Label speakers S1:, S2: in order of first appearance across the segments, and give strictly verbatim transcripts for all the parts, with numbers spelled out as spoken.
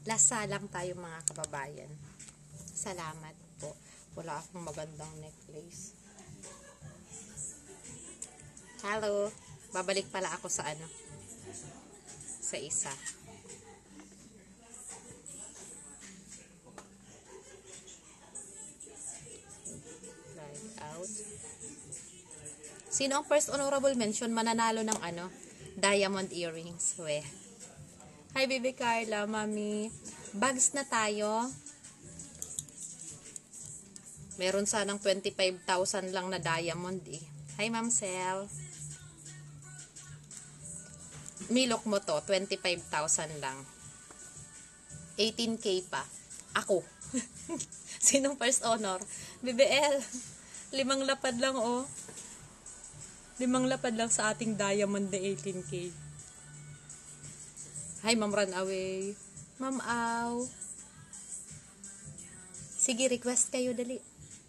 S1: Lasa lang tayo mga kababayan. Salamat po. Wala akong magandang necklace. Hello. Babalik pala ako sa ano. Sa isa. Right out. Sino ang first honorable mention mananalo ng ano? Diamond earrings. We. Hi, Baby Carla, Mami. Bags na tayo. Meron sanang twenty-five thousand lang na diamond eh. Hi, Ma'am Sel. Milok mo to, twenty-five thousand lang. eighteen K pa. Ako. Sinong first honor? B B L. Limang lapad lang oh. Limang lapad lang sa ating diamond na eighteen K. Hi, Ma'am Runaway. Ma'am Aw. Sige, request kayo, dali.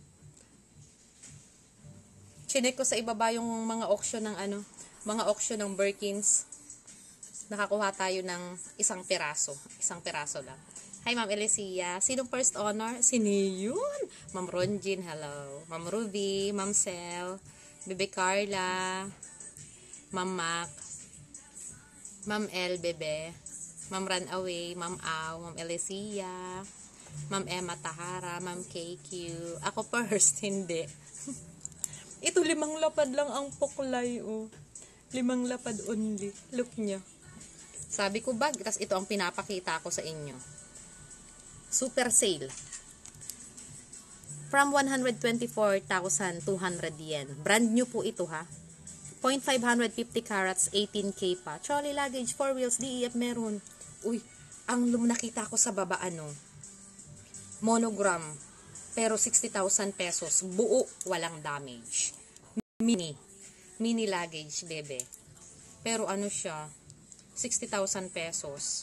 S1: Chinek ko sa ibaba yung mga auction ng ano, mga auction ng Birkins. Nakakuha tayo ng isang piraso. Isang piraso lang. Hi, Ma'am Elicia. Sinong first honor? Si Niyun. Ma'am Ronjin, hello. Ma'am Ruby, Ma'am Sel, Bebe Carla, Ma'am Mac, Ma'am L, Bebe, Ma'am Runaway, Ma'am Aw, Ma'am Elicia, Ma'am Emma Tahara, Ma'am K Q. Ako first, hindi. Ito, limang lapad lang ang puklay, oh. Limang lapad only. Look niya. Sabi ko bag, tas ito ang pinapakita ko sa inyo. Super sale. From one hundred twenty-four thousand two hundred yen. Brand new po ito ha. zero point five fifty carats, eighteen K pa. Trolley luggage, four wheels, D E F meron. Uy, ang nakita ko sa baba ano, monogram. Pero sixty thousand pesos. Buo, walang damage. Mini. Mini luggage, bebe. Pero ano siya, sixty thousand pesos.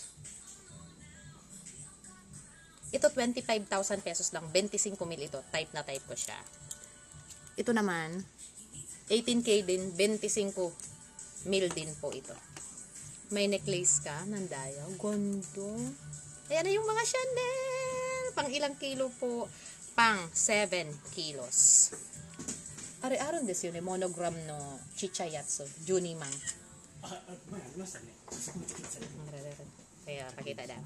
S1: Ito, twenty-five thousand pesos lang. twenty-five mil ito. Type na type ko siya. Ito naman, eighteen K din, twenty-five mil din po ito. May necklace ka, nandayaw. Gondo. Ayan na yung mga Chanel. Pang ilang kilo po? Pang seven kilos. Ari-aron des yun, eh, monogram no chichayatsu. Junimang. Kaya, pakita daw.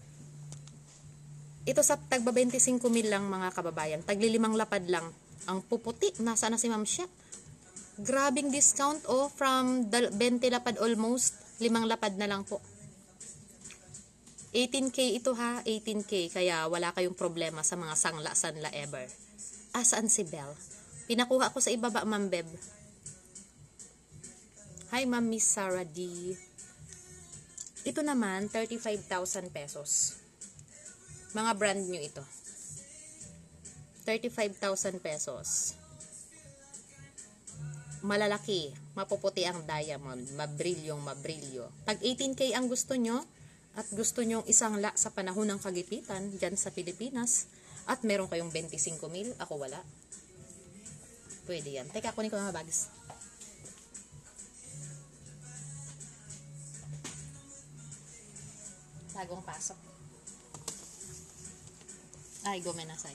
S1: Ito sa tagba twenty-five mil lang mga kababayan. Taglilimang lapad lang. Ang puputi. Nasa na si Ma'am siya? Grabing discount oh. From twenty lapad almost. Limang lapad na lang po. eighteen K ito ha. eighteen K. Kaya wala kayong problema sa mga sangla-sanla ever. Ah, saan si Belle? Pinakuha ko sa ibaba, Ma'am Beb. Hi, Ma'am Miss Sarah D. Ito naman, thirty-five thousand pesos. Mga brand new ito. thirty-five thousand pesos. Malalaki. Mapuputi ang diamond. Mabrilyong mabrilyo. Pag eighteen K ang gusto nyo, at gusto nyong isangla sa panahon ng kagipitan, dyan sa Pilipinas, at meron kayong twenty-five mil, ako wala. Pwede yan. Teka, kunin ko mga bags. Bagong pasok. Ay, gumenasay.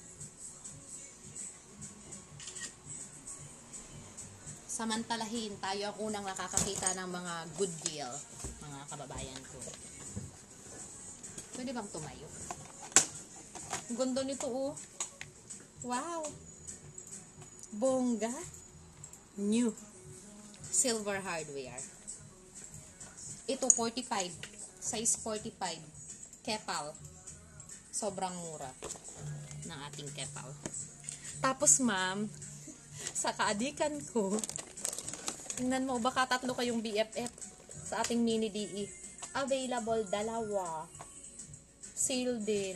S1: Samantalahin, tayo ang unang nakakakita ng mga good deal, mga kababayan ko. Pwede bang tumayo? Ang ganda nito oh. Wow! Bongga. New. Silver hardware. Ito forty-five. Size forty-five. Kepal. Sobrang mura ng ating kepal. Tapos ma'am, sa kaadikan ko, tingnan mo, baka tatlo kayong B F F sa ating mini D E. Available, dalawa. Sale din.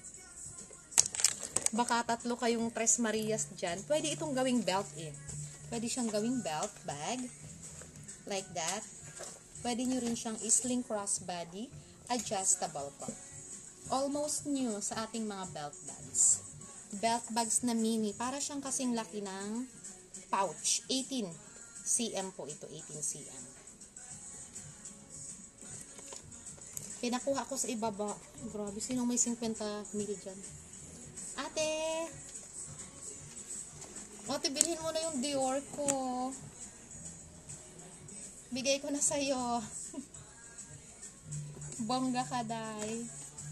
S1: Baka tatlo kayong Tres Marias dyan. Pwede itong gawing belt eh. Pwede siyang gawing belt bag. Like that. Pwede nyo rin siyang isling crossbody. Adjustable pa. Almost new sa ating mga belt bags. Belt bags na mini. Para siyang kasing laki ng pouch. eighteen centimeters po ito. eighteen centimeters. Pinakuha ko sa ibaba. Grabe, sinong may fifty mil dyan? Ate! Ate, bilhin mo na yung Dior ko. Bigay ko na sa'yo. Bongga ka, day.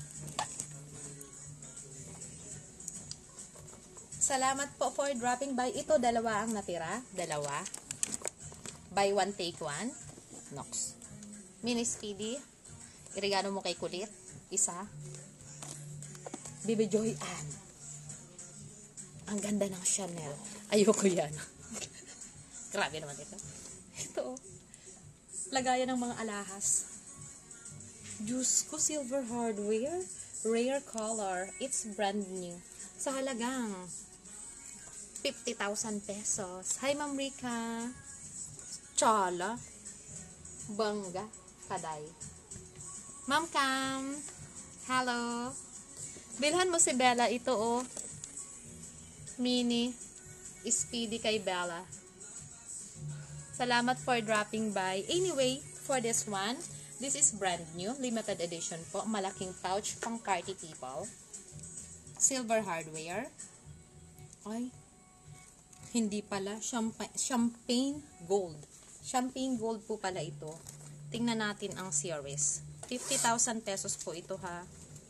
S1: Salamat po for dropping by. Ito, dalawa ang natira. Dalawa. Buy one, take one. Nox. Mini Speedy. Irigano mo kay Kulit. Isa. Bibi Joy Ann. Ang ganda ng Chanel. Ayoko yan. Grabe naman ito. Ito. Lagayan ng mga alahas. Diyos ko, silver hardware. Rare color. It's brand new. Sa halagang fifty thousand pesos. Hi, Ma'am Rika. Chala. Bangga. Kaday. Ma'am Cam. Hello. Bilhan mo si Bella. Ito, oh. Mini. Speedy kay Bella. Salamat for dropping by. Anyway, for this one, this is brand new. Limited edition po. Malaking pouch pang party people. Silver hardware. Ay. Hindi pala. Champagne, champagne gold. Champagne gold po pala ito. Tingnan natin ang series. fifty thousand pesos po ito, ha.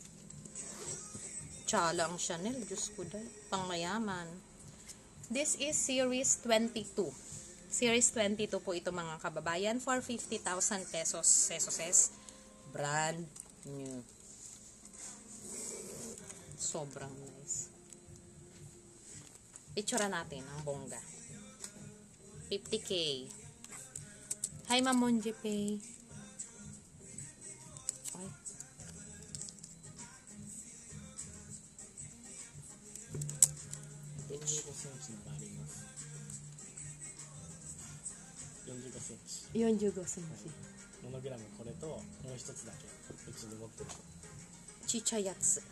S1: Tsala ang Chanel. Diyos ko dahil. Pangmayaman. This is series twenty-two. Series twenty-two po ito, mga kababayan. For fifty thousand pesos. Pesos. Brand new. Sobrang nice. Picture natin ang bongga. fifty K. Hi, Ma'am Monje Pay. Ay.
S2: よんじゅうごセンチのがあります。よんじゅうごセンチ。
S1: よんじゅうごセンチ。
S2: モノグラムこれともう一つだけうちに持ってる。
S1: ちっちゃいやつ。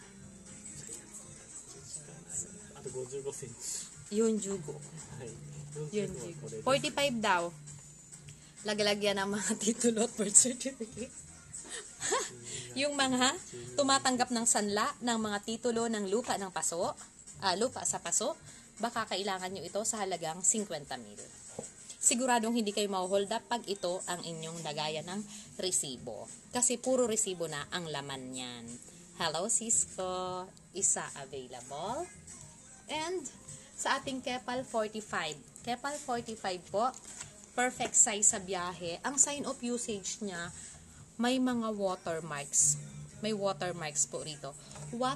S2: あとごじゅうごセンチ。
S1: よんじゅうご。
S2: はい。
S1: よんじゅうご。forty-five daw. Lagalagyan ng mga titulo at birth certificate. Yung mga tumatanggap ng sanla ng mga titulo ng lupa ng paso, ah, lupa sa paso, baka kailangan nyo ito sa halagang fifty mil. Siguradong hindi kayo ma-hold up pag ito ang inyong lagayan ng resibo. Kasi puro resibo na ang laman niyan. Hello, Cisco. Isa available. And sa ating Kepal forty-five. Kepal forty-five po, perfect size sa biyahe. Ang sign of usage niya, may mga watermarks. May watermarks po rito. What?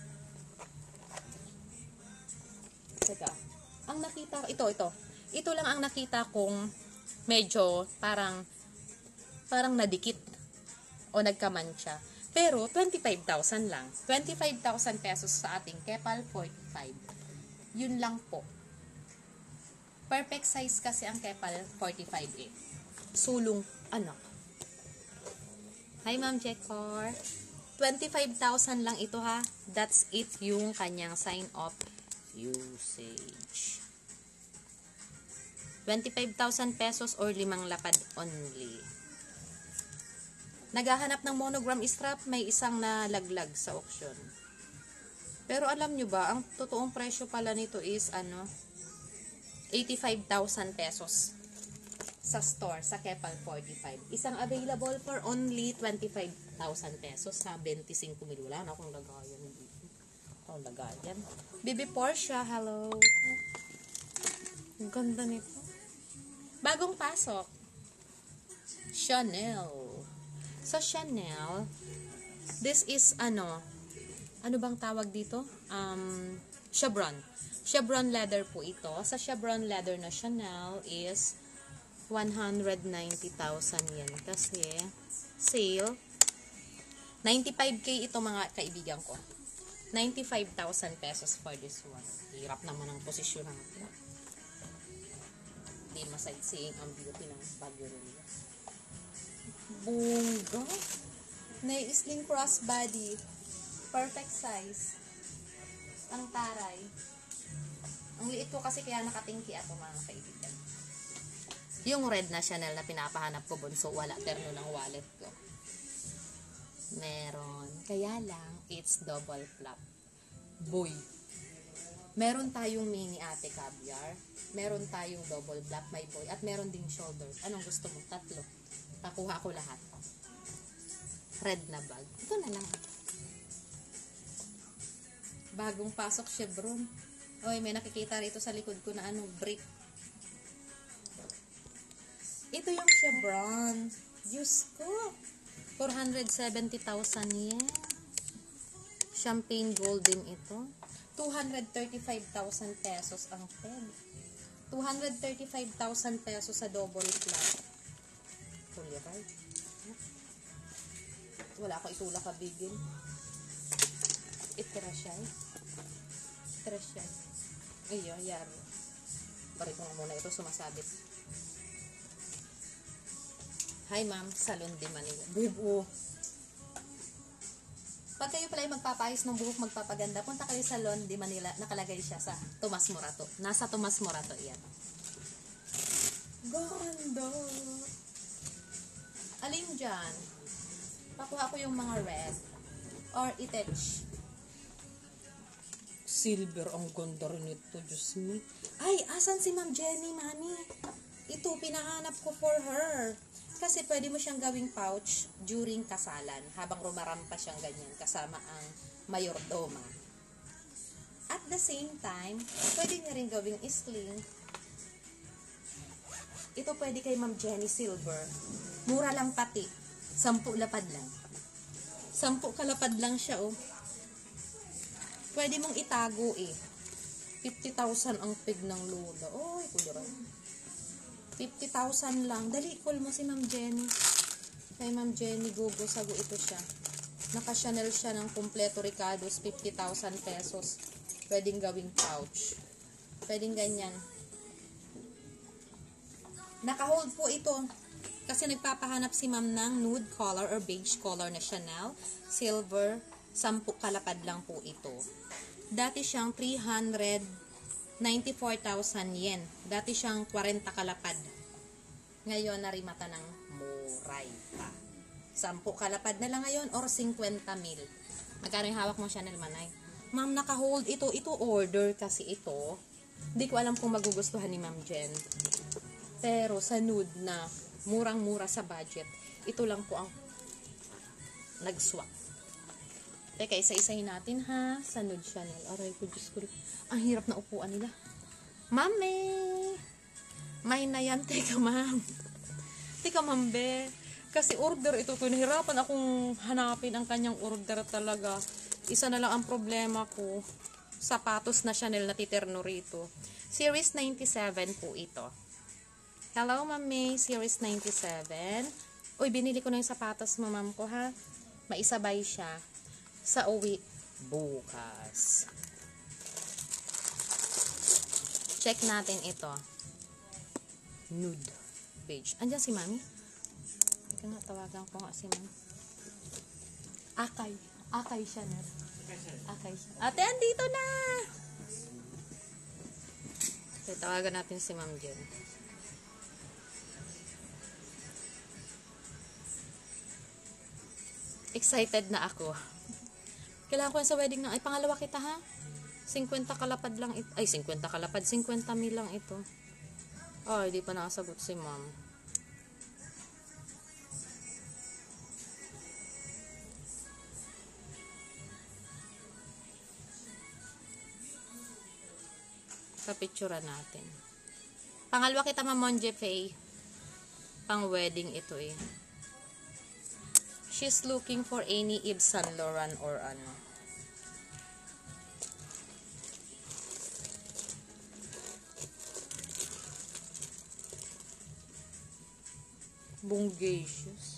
S1: Teka. Ang nakita, ito, ito. Ito lang ang nakita kong medyo parang parang nadikit o nagkamantsa. Pero twenty-five thousand lang. twenty-five thousand pesos sa ating Kepal forty-five. Yun lang po. Perfect size kasi ang Kepal forty-five eh. Sulong anak. Hi, Ma'am Jekor. twenty-five thousand lang ito, ha. That's it yung kanyang sign of usage. twenty-five thousand pesos or limang lapad only. Naghahanap ng monogram strap, may isang nalaglag sa auction. Pero alam nyo ba, ang totoong presyo pala nito is ano, eighty-five thousand pesos sa store, sa Kepal forty-five. Isang available for only twenty-five thousand pesos sa twenty-five mil. Wala na akong lagayan dito. Akong lagayan. Bibi Portia, hello. Ang ganda nito. Bagong pasok. Chanel. Sa Chanel, this is ano, ano bang tawag dito? Um, chevron. Chevron leather po ito. Sa chevron leather na Chanel is one hundred ninety thousand yan. Kasi, sale, ninety-five K ito, mga kaibigan ko. ninety-five thousand pesos for this one. Hirap naman ang posisyon natin. Hindi masightseeing ang beauty ng Baguio Relief. Bongga. Nai-sling crossbody. Perfect size. Ang taray. Ang liit ko kasi kaya nakatingki ako, mga kaibigan. Yung red na Chanel na pinapahanap ko, bunso, wala terno ng wallet ko. Meron. Kaya lang, it's double flap. Boy. Meron tayong mini ate caviar. Meron tayong double flap, may boy. At meron ding shoulder. Anong gusto mo? Tatlo. Nakuha ko lahat. Red na bag. Ito na lang. Bagong pasok Chevron. Oy, may nakikita rito sa likod ko na ano, brick. Ito yung Chevron. Diyos ko. four hundred seventy thousand yen. Champagne golden ito. two hundred thirty-five thousand pesos ang Fed. two hundred thirty-five thousand pesos sa double flat. Fully right. Wala ako itulak kabigin. Itira siya. Itira siya. Ayun, yaro. Bari ko nga muna ito sumasabit. Hi ma'am, Salon de Manila. Babe, oh. Pag kayo pala yung magpapayos ng buhok, magpapaganda, punta kayo sa Salon de Manila. Nakalagay siya sa Tomas Morato. Nasa Tomas Morato yan. Ganda! Alin dyan? Pakuha ko yung mga red. Or itech. Silver, ang ganda rin ito. Diyos me. Ay, asan si Ma'am Jenny, mami? Ito, pinahanap ko for her. Kasi pwede mo siyang gawing pouch during kasalan. Habang rumarampa siyang ganyan. Kasama ang mayordoma. At the same time, pwede niya rin gawing sling. Ito pwede kay Ma'am Jenny Silver. Mura lang pati. Sampu lapad lang. Sampu kalapad lang siya, oh. Pwede mong itago, eh. fifty thousand ang pig ng lola. Oy, kuliran. fifty thousand lang. Dali, call mo si Ma'am Jenny. Kay Ma'am Jenny, Gogo, sago ito siya. Naka-Chanel siya ng kompleto Ricardo's, fifty thousand pesos. Pwedeng gawing pouch. Pwedeng ganyan. Naka-hold po ito. Kasi nagpapahanap si Ma'am ng nude color or beige color na Chanel. Silver, sampu kalapad lang po ito. Dati siyang three hundred ninety-four thousand yen. Dati siyang forty kalapad. Ngayon, narimata ng muray pa. Sampu kalapad na lang ngayon or fifty mil. Magkano yung hawak mo, Chanel Manay? Ma'am, naka-hold ito. Ito order kasi ito. Hindi ko alam kung magugustuhan ni Ma'am Jen. Pero sa nude na murang-mura sa budget, ito lang po ang nag-swap. Teka, isa-isahin natin ha. Sa nude Chanel. Aray ko, Diyos ko. Ang hirap na upuan nila. Mami! May na yan. Teka, ma'am. Teka, ma'am, be. Kasi order ito. Nahirapan akong hanapin ang kanyang order talaga. Isa na lang ang problema ko. Sapatos na Chanel na titerno rito. Series ninety-seven po ito. Hello, mami. Series ninety-seven. Uy, binili ko na yung sapatos mo, ma'am ko, ha? Maisabay siya sa uwi bukas. Check natin ito. Nude page. Andiyan si mami? Ika nga, tawagan ko nga si mami. Akay. Akay siya na. Akay siya. Ate, andito na! Okay, tawagan natin si Ma'am Jen. Excited na ako. Kailangan ko yan sa wedding na. Ay, pangalawa kita ha? fifty kalapad lang ito. Ay, fifty kalapad. fifty mil lang ito. Ay, di pa nakasagot si ma'am. Kapicturan natin. Pangalawa kita, Ma'am Monje Faye. Pang wedding ito eh. She's looking for any Yves Saint Laurent or ano. Bungacious.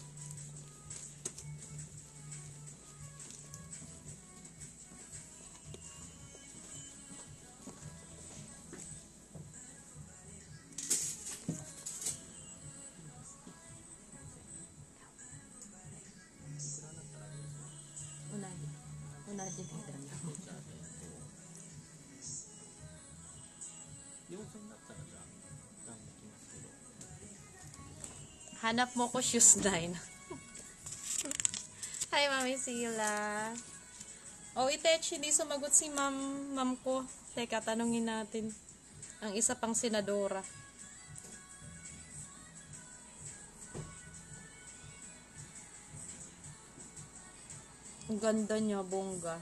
S1: Unagi. Unagi kang drama. Hanap mo ko shoes line. Hi, Mami Sila. Oh, Itech, hindi sumagot si ma'am, ma'am ko. Teka, tanungin natin. Ang isa pang senadora. Ang ganda niya, bongga.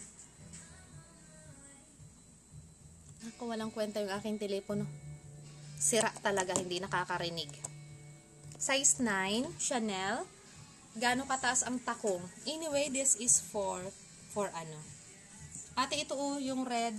S1: Ako, walang kwenta yung aking telepono. Sira talaga, hindi nakakarinig. Size nine, Chanel. Gano'ng kataas ang takong? Anyway, this is for, for ano. Ate, ito oh, yung red.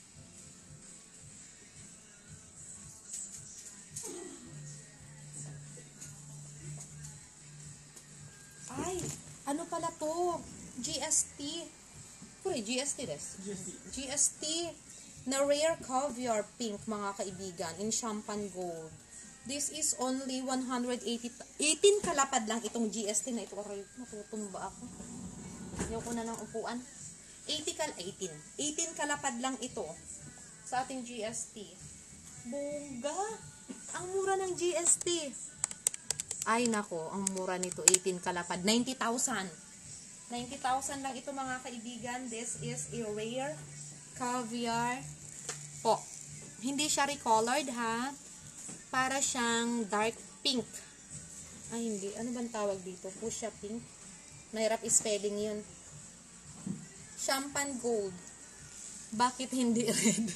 S1: Ay, ano pala to? G S T. Pure, G S T des.
S2: G S T.
S1: G S T na rare caviar pink, mga kaibigan, in champagne gold. This is only one hundred eighty, eighteen kalapad lang itong G S T na ito. Aray, natutumba ako. Ayaw ko na ng upuan. eighty kal, eighteen. eighteen kalapad lang ito sa ating G S T. Bongga! Ang mura ng G S T. Ay nako, ang mura nito, eighteen kalapad. ninety thousand. ninety thousand lang ito, mga kaibigan. This is a rare caviar po. Hindi siya recolored, ha? Para siyang dark pink. Ay, hindi. Ano bang tawag dito? Fuchsia pink. Mahirap spelling yun. Champagne gold. Bakit hindi red?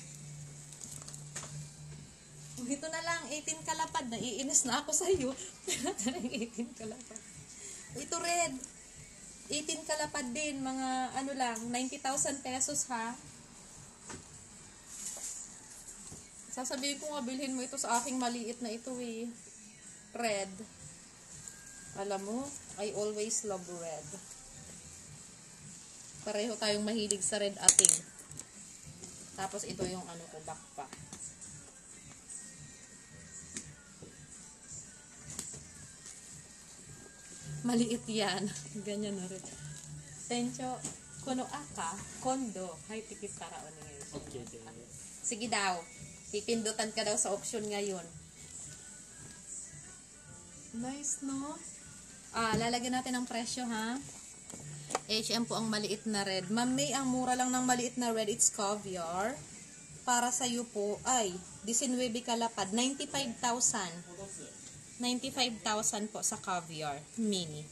S1: Ito na lang, eighteen kalapad. Naiinis na ako sa iyo. eighteen kalapad. Ito red. eighteen kalapad din. Mga ano lang, ninety thousand pesos, ha? Sasabihin ko nga, bilhin mo ito sa aking maliit na ito eh. Red. Alam mo, I always love red. Pareho tayong mahilig sa red ating. Tapos ito yung ano ko, backpack. Maliit yan. Ganyan na rin. Tencho, kuno aka, kondo, hay tikit para o ngayon.
S2: Okay, okay.
S1: Sige daw. Pipindutan ka daw sa auction ngayon. Nice, no? Ah, lalagyan natin ang presyo, ha? H M po ang maliit na red. Ma'am May, ang mura lang ng maliit na red, it's caviar. Para sa iyo po, ay, nineteen kalapad, ninety-five thousand. ninety-five thousand po sa caviar, mini.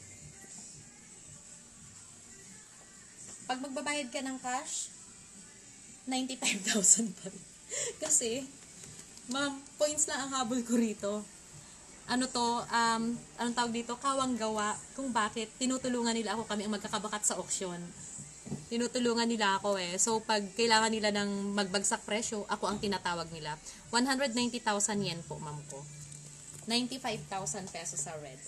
S1: Pag magbabayad ka ng cash, ninety-five thousand pa rin. Kasi, ma'am, points lang ang habol ko rito. Ano to, um, anong tawag dito? Kawang gawa kung bakit tinutulungan nila ako, kami ang magkakabakat sa auction. Tinutulungan nila ako eh. So, pag kailangan nila ng magbagsak presyo, ako ang tinatawag nila. one hundred ninety thousand yen po, ma'am ko. ninety-five thousand pesos sa red.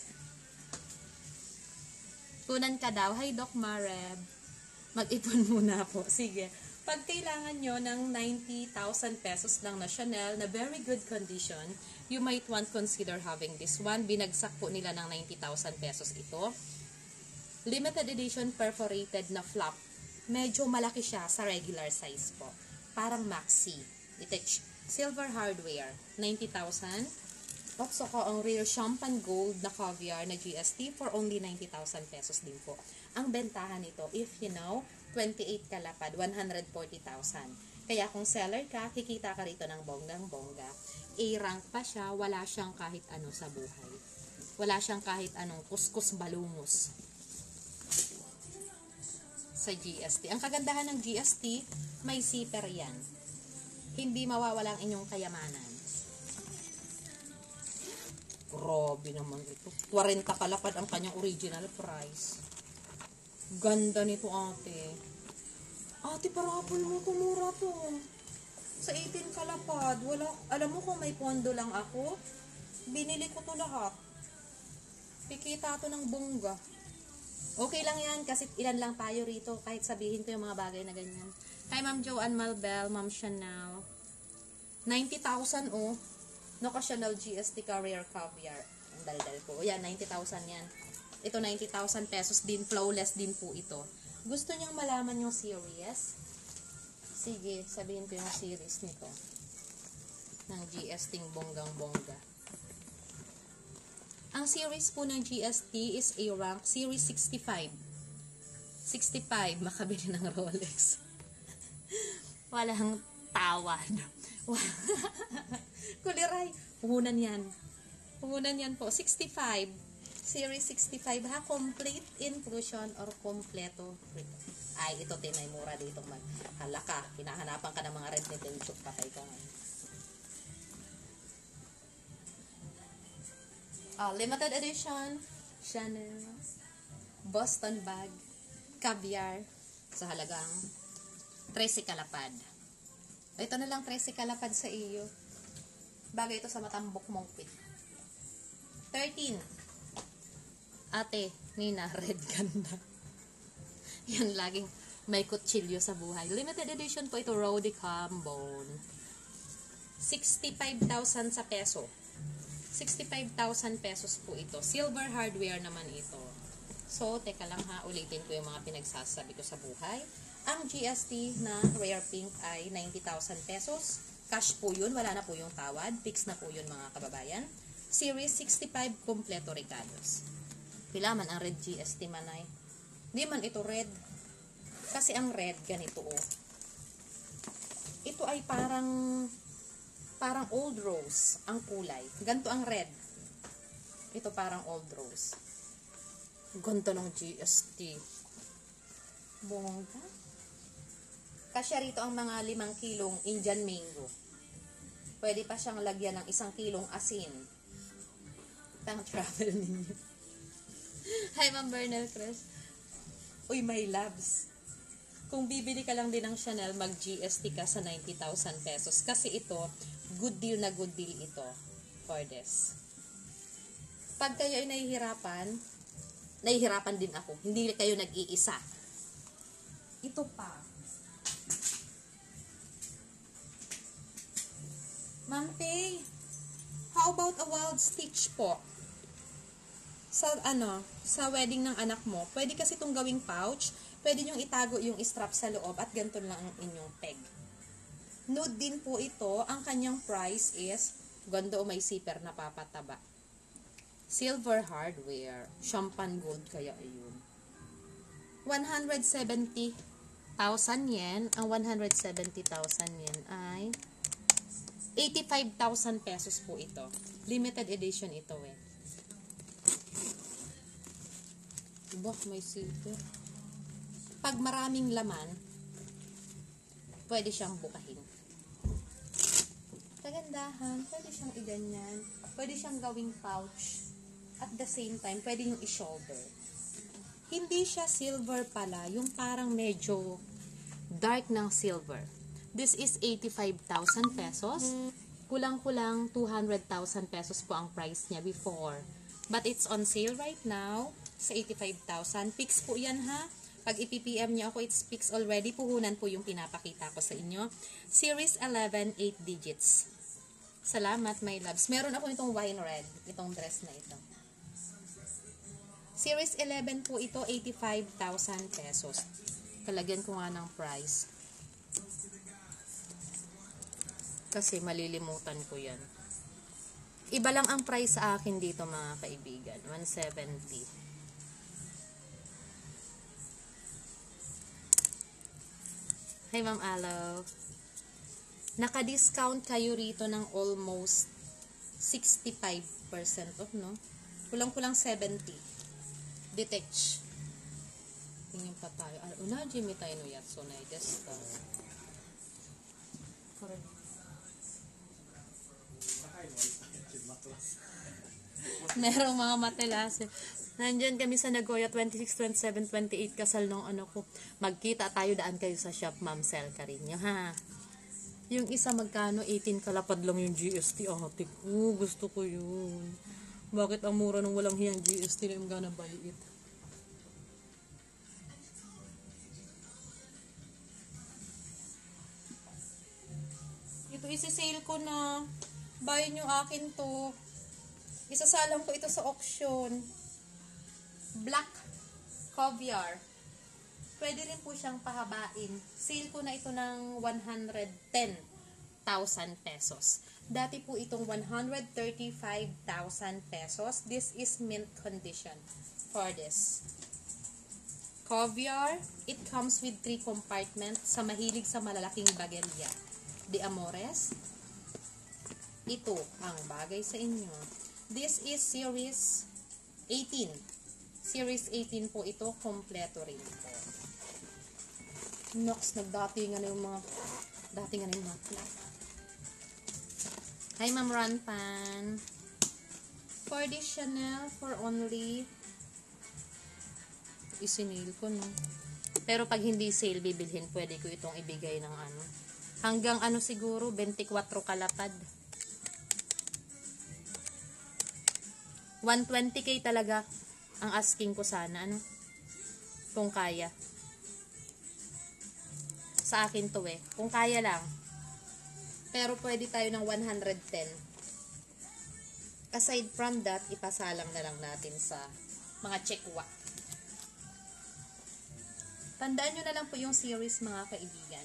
S1: Kunan ka daw. Hi, Doc Mareb. Mag-ipon muna po. Sige. Pag kailangan nyo ng ninety thousand pesos lang na Chanel na very good condition, you might want consider having this one. Binagsak po nila ng ninety thousand pesos ito. Limited edition perforated na flap. Medyo malaki siya sa regular size po. Parang maxi. Ito, silver hardware. ninety thousand. At saka ang rare champagne gold na caviar na G S T for only ninety thousand pesos din po. Ang bentahan nito, if you know, twenty-eight kalapad, one hundred forty thousand. Kaya kung seller ka, kikita ka rito ng bonggang-bongga. A-rank pa siya, wala siyang kahit ano sa buhay. Wala siyang kahit anong kuskus balungos sa G S T. Ang kagandahan ng G S T, may zipper yan. Hindi mawawala ang inyong kayamanan. Grabe naman ito. forty kalapad ang kanyang original price. Ganda nito, ate. Ate, parapol mo, tumura to. Sa eighteen kalapad, wala, alam mo kung may pondo lang ako, binili ko to lahat. Pikita to ng bongga. Okay lang yan, kasi ilan lang tayo rito, kahit sabihin ko yung mga bagay na ganyan. Hi, Ma'am Joanne Malbel, Ma'am Chanel. ninety thousand, oh. Naka-Chanel G S T Carrier Caviar. Ang dal-dal po. Yan, ninety thousand yan. Ito, ninety thousand pesos din. Flawless din po ito. Gusto niyang malaman yung series? Sige, sabihin ko yung series nito. Ng G S T bonggang-bongga. Ang series po ng G S T is A-Rank Series sixty-five. sixty-five, makabili ng Rolex. Walang tawad. Kuliray. Puhunan yan. Puhunan yan po. sixty-five. Series sixty-five ha. Complete inclusion or kompleto. Ay, ito tinay mura dito mag halaka. Hinahanapan ka ng mga red nito. Patay ka nga. Oh, limited edition. Chanel. Boston bag. Caviar. Sa halagang trese kalapad. Ito na lang trese kalapad sa iyo. Bagay ito sa matambok mong pit. thirteen. Ate, Nina, red ganda. Yan, laging may kutsilyo sa buhay. Limited edition po ito, Rody Cambone. sixty-five thousand sa peso. sixty-five thousand pesos po ito. Silver hardware naman ito. So, teka lang ha, ulitin ko yung mga pinagsasabi ko sa buhay. Ang G S T na Rare Pink ay ninety thousand pesos. Cash po yun, wala na po yung tawad. Fix na po yun mga kababayan. Series sixty-five, kompleto regalos. Pila man ang red G S T man ay. Di man ito red. Kasi ang red, ganito oh. Ito ay parang parang old rose ang kulay. Ganito ang red. Ito parang old rose. Ganito ng G S T. Bongga. Kasya rito ang mga limang kilong Indian mango. Pwede pa siyang lagyan ng isang kilong asin. Tang travel ninyo. Hi, Ma'am Bernal Cruz. Uy, my loves. Kung bibili ka lang din ng Chanel, mag-G S T ka sa ninety thousand pesos. Kasi ito, good deal na good deal ito for this. Pag kayo ay nahihirapan, nahihirapan din ako. Hindi kayo nag-iisa. Ito pa. Ma'am Pei, how about a wild stitch po? Sa ano, sa wedding ng anak mo, pwede kasi itong gawing pouch, pwede nyo itago yung strap sa loob at ganito lang ang inyong peg. Nude din po ito, ang kanyang price is, ganda o may zipper na papataba. Silver hardware, champagne gold kaya ayun. one hundred seventy thousand yen, ang one hundred seventy thousand yen ay eighty-five thousand pesos po ito. Limited edition ito eh. Diba, may zipper. Pag maraming laman, pwede siyang bukahin. Kagandahan, pwede siyang iganyan. Pwede siyang gawing pouch. At the same time, pwede yung i-shoulder. Hindi siya silver pala, yung parang medyo dark ng silver. This is eighty-five thousand pesos. Kulang-kulang two hundred thousand pesos po ang price niya before. But it's on sale right now sa eighty-five thousand. Fix po yan ha. Pag i-P P M niyo ako, it's fixed already. Puhunan po yung pinapakita ko sa inyo. Series eleven, eight digits. Salamat, my loves. Meron ako itong wine red. Itong dress na ito. Series eleven po ito, eighty-five thousand pesos. Kalagyan ko nga ng price. Kasi malilimutan ko yan. Iba lang ang price sa akin dito mga kaibigan. one seventy. Hi Ma'am Alo. Naka-discount kayo rito ng almost sixty-five percent off, no? Kulang-kulang seventy. Detach. Tingin pa tayo. Una, Jimmy tayo no yat. So, na-just uh, correct. Merong mga matelas. Nandyan kami sa Nagoya, twenty-six, twenty-seven, twenty-eight kasal nung ano ko. Magkita tayo, daan kayo sa shop, Ma'am Sel Carinho, ha? Yung isa magkano, eighteen kalapad lang yung G S T. Ate ko, gusto ko yun. Bakit ang mura nung walang hiyang G S T na yung gonna buy it? Ito, isi-sale ko na. Buy nyo akin to. Isasalang ko ito sa auction. Black caviar. Pwede rin po siyang pahabain. Sale ko na ito ng one hundred ten thousand pesos. Dati po itong one hundred thirty-five thousand pesos. This is mint condition for this Caviar. It comes with three compartments sa mahilig sa malalaking bagelya. De Amores. Ito ang bagay sa inyo. This is series eighteen. Series eighteen po ito. Kompleto rin po. Nox, nagdatingan na yung mga datingan na yung mga flat. Hi, Ma'am Ranpan. For this Chanel, for only isinil ko, no? Pero pag hindi sale, bibilhin, pwede ko itong ibigay ng ano. Hanggang ano siguro, twenty-four kalapad. one twenty K talaga ang asking ko sana, ano? Kung kaya. Sa akin to eh. Kung kaya lang. Pero pwede tayo ng one ten. Aside from that, ipasalang na lang natin sa mga chekwa. Tandaan nyo na lang po yung series, mga kaibigan.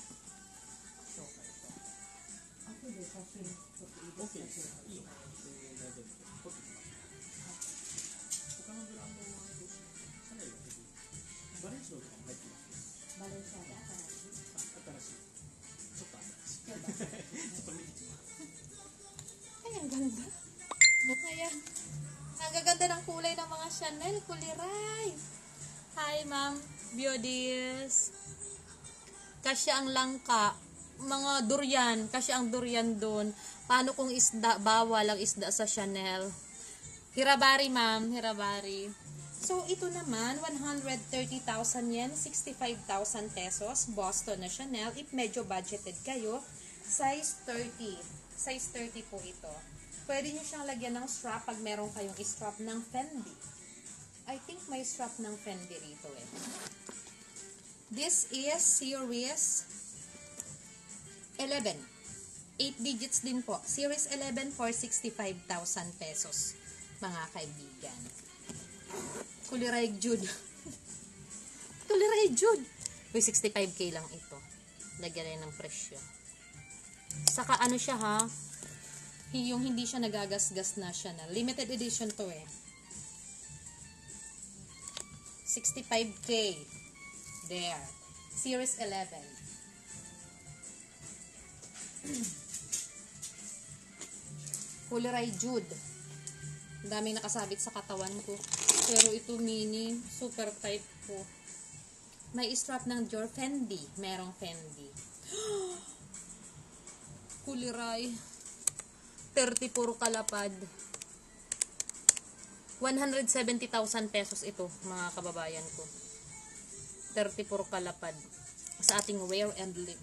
S1: Ay, ang ganda. Ayan. Ang gaganda ng kulay ng mga Chanel. Kuliray. Hi, Ma'am Biodis. Kasya ang langka. Mga durian. Kasya ang durian doon. Paano kung isda? Bawal ang isda sa Chanel. Hirabari, Ma'am. Hirabari. So, ito naman, one hundred thirty thousand yen, sixty-five thousand pesos. Boston na Chanel. If medyo budgeted kayo, size thirty. Size thirty po ito. Pwede nyo siyang lagyan ng strap pag meron kayong strap ng Fendi. I think may strap ng Fendi rito eh. This is series eleven. eight digits din po. Series eleven for sixty-five thousand pesos. Mga kaibigan. Kuliray Jude. Kuliray Jude. Uy, sixty-five K lang ito. Lagyan na ng presyo. Saka ano siya ha, yung hindi siya nagagasgas na siya na. Limited edition to eh. sixty-five K. There. Series eleven. Kuliray Jude. Ang daming nakasabit sa katawan ko. Pero ito mini. Super tight po. May strap ng Dior Fendi. Merong Fendi. Kuliray. thirty puro kalapad. one hundred seventy thousand pesos ito, mga kababayan ko. thirty puro kalapad. Sa ating wear and lip.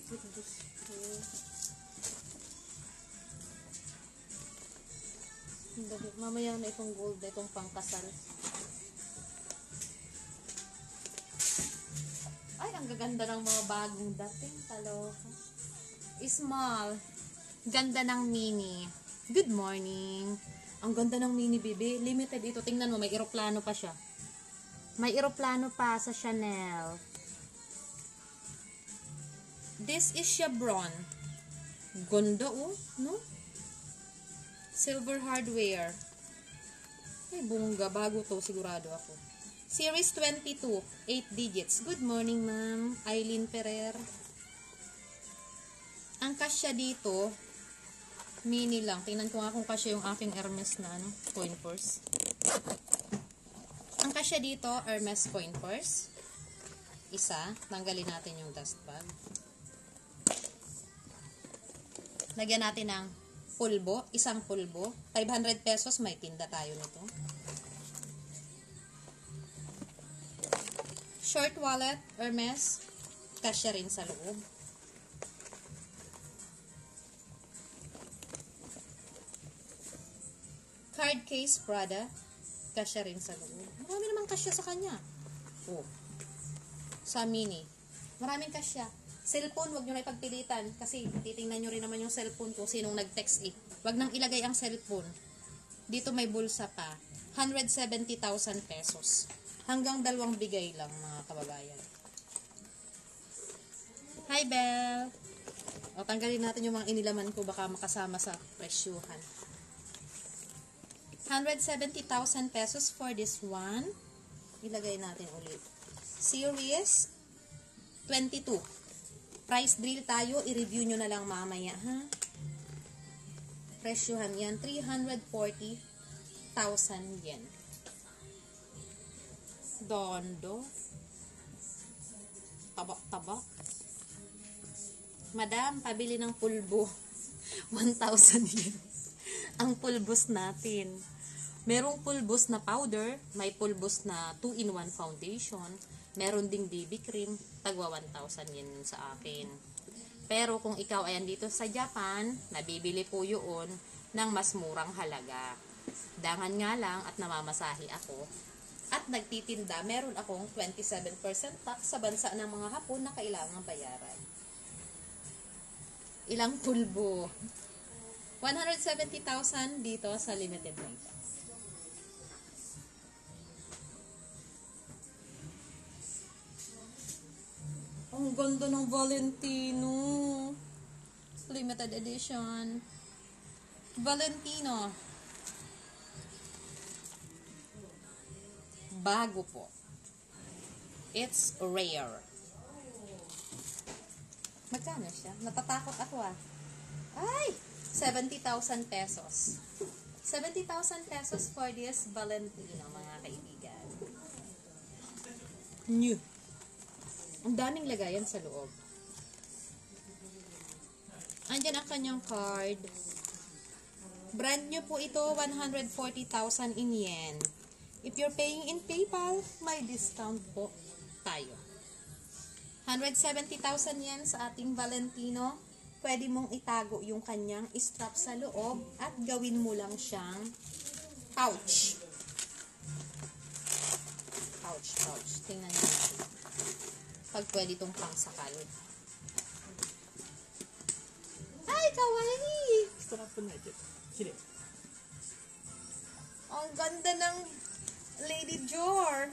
S1: Mamaya na itong gold, itong pangkasal. Ay, ang gaganda ng mga bagong dating. Taloka. Small. Ganda ng mini. Good morning. Ang ganda ng mini, baby. Limited ito. Tingnan mo, may eroplano pa siya. May eroplano pa sa Chanel. This is Chevron. Ganda, oh. No? Silver hardware. Ay, bongga. Bago to, sigurado ako. Series twenty-two. eight digits. Good morning, ma'am. Eileen Ferrer. Ang kasya dito, mini lang. Tingnan ko nga kung kasya yung aking Hermes na ano, coin purse. Ang kasya dito, Hermes coin purse. Isa. Tanggalin natin yung dust bag. Lagyan natin ng pulbo. Isang pulbo. five hundred pesos. May tinda tayo nito. Short wallet, Hermes. Kasya rin sa loob. Card case, Prada. Kasya rin sa loob. Marami naman kasya sa kanya. Oh. Sa mini. Maraming kasya. Cellphone, wag nyo na ipagpilitan. Kasi titingnan nyo rin naman yung cellphone ko. Sinong nag-text it. Wag nang ilagay ang cellphone. Dito may bulsa pa. one hundred seventy thousand pesos. Hanggang dalawang bigay lang, mga kababayan. Hi, Belle. O, tanggalin natin yung mga inilaman ko. Baka makasama sa presyuhan. one hundred seventy thousand pesos for this one. Ilagay natin ulit. Series twenty-two. Price drill tayo. I-review nyo na lang mamaya, ha? Presyohan yan. three hundred forty thousand yen. Dondo. Tabak-tabak. Madam, pabili ng pulbo. one thousand yen. Ang pulbos natin. Merong pulbos na powder. May pulbos na two in one foundation. Meron ding B B cream. Tagwa one thousand yen yun sa akin. Pero kung ikaw ayan dito sa Japan, nabibili po yun ng mas murang halaga. Dangan nga lang at namamasahi ako. At nagtitinda, meron akong twenty-seven percent tax sa bansa ng mga Hapon na kailangang bayaran. Ilang pulbo? one hundred seventy thousand dito sa limited na ito. Ang ganda ng Valentino. Limited edition. Valentino. Bago po. It's rare. Magkano siya? Natatakot ako ah. Ay! seventy thousand pesos. seventy thousand pesos for this Valentino, mga kaibigan. New. Ang daming lagayan sa loob. Andyan ang kanyang card. Brand new po ito, one hundred forty thousand in yen. If you're paying in PayPal, may discount po tayo. one hundred seventy thousand yen sa ating Valentino. Pwede mong itago yung kanyang strap sa loob at gawin mo lang siyang pouch. Pouch, pouch. Tingnan nyo natin. Pag pwede itong pangsakal. Ay, kawaii!
S2: ストラップないけど綺麗。
S1: Ang ganda ng Lady Dior.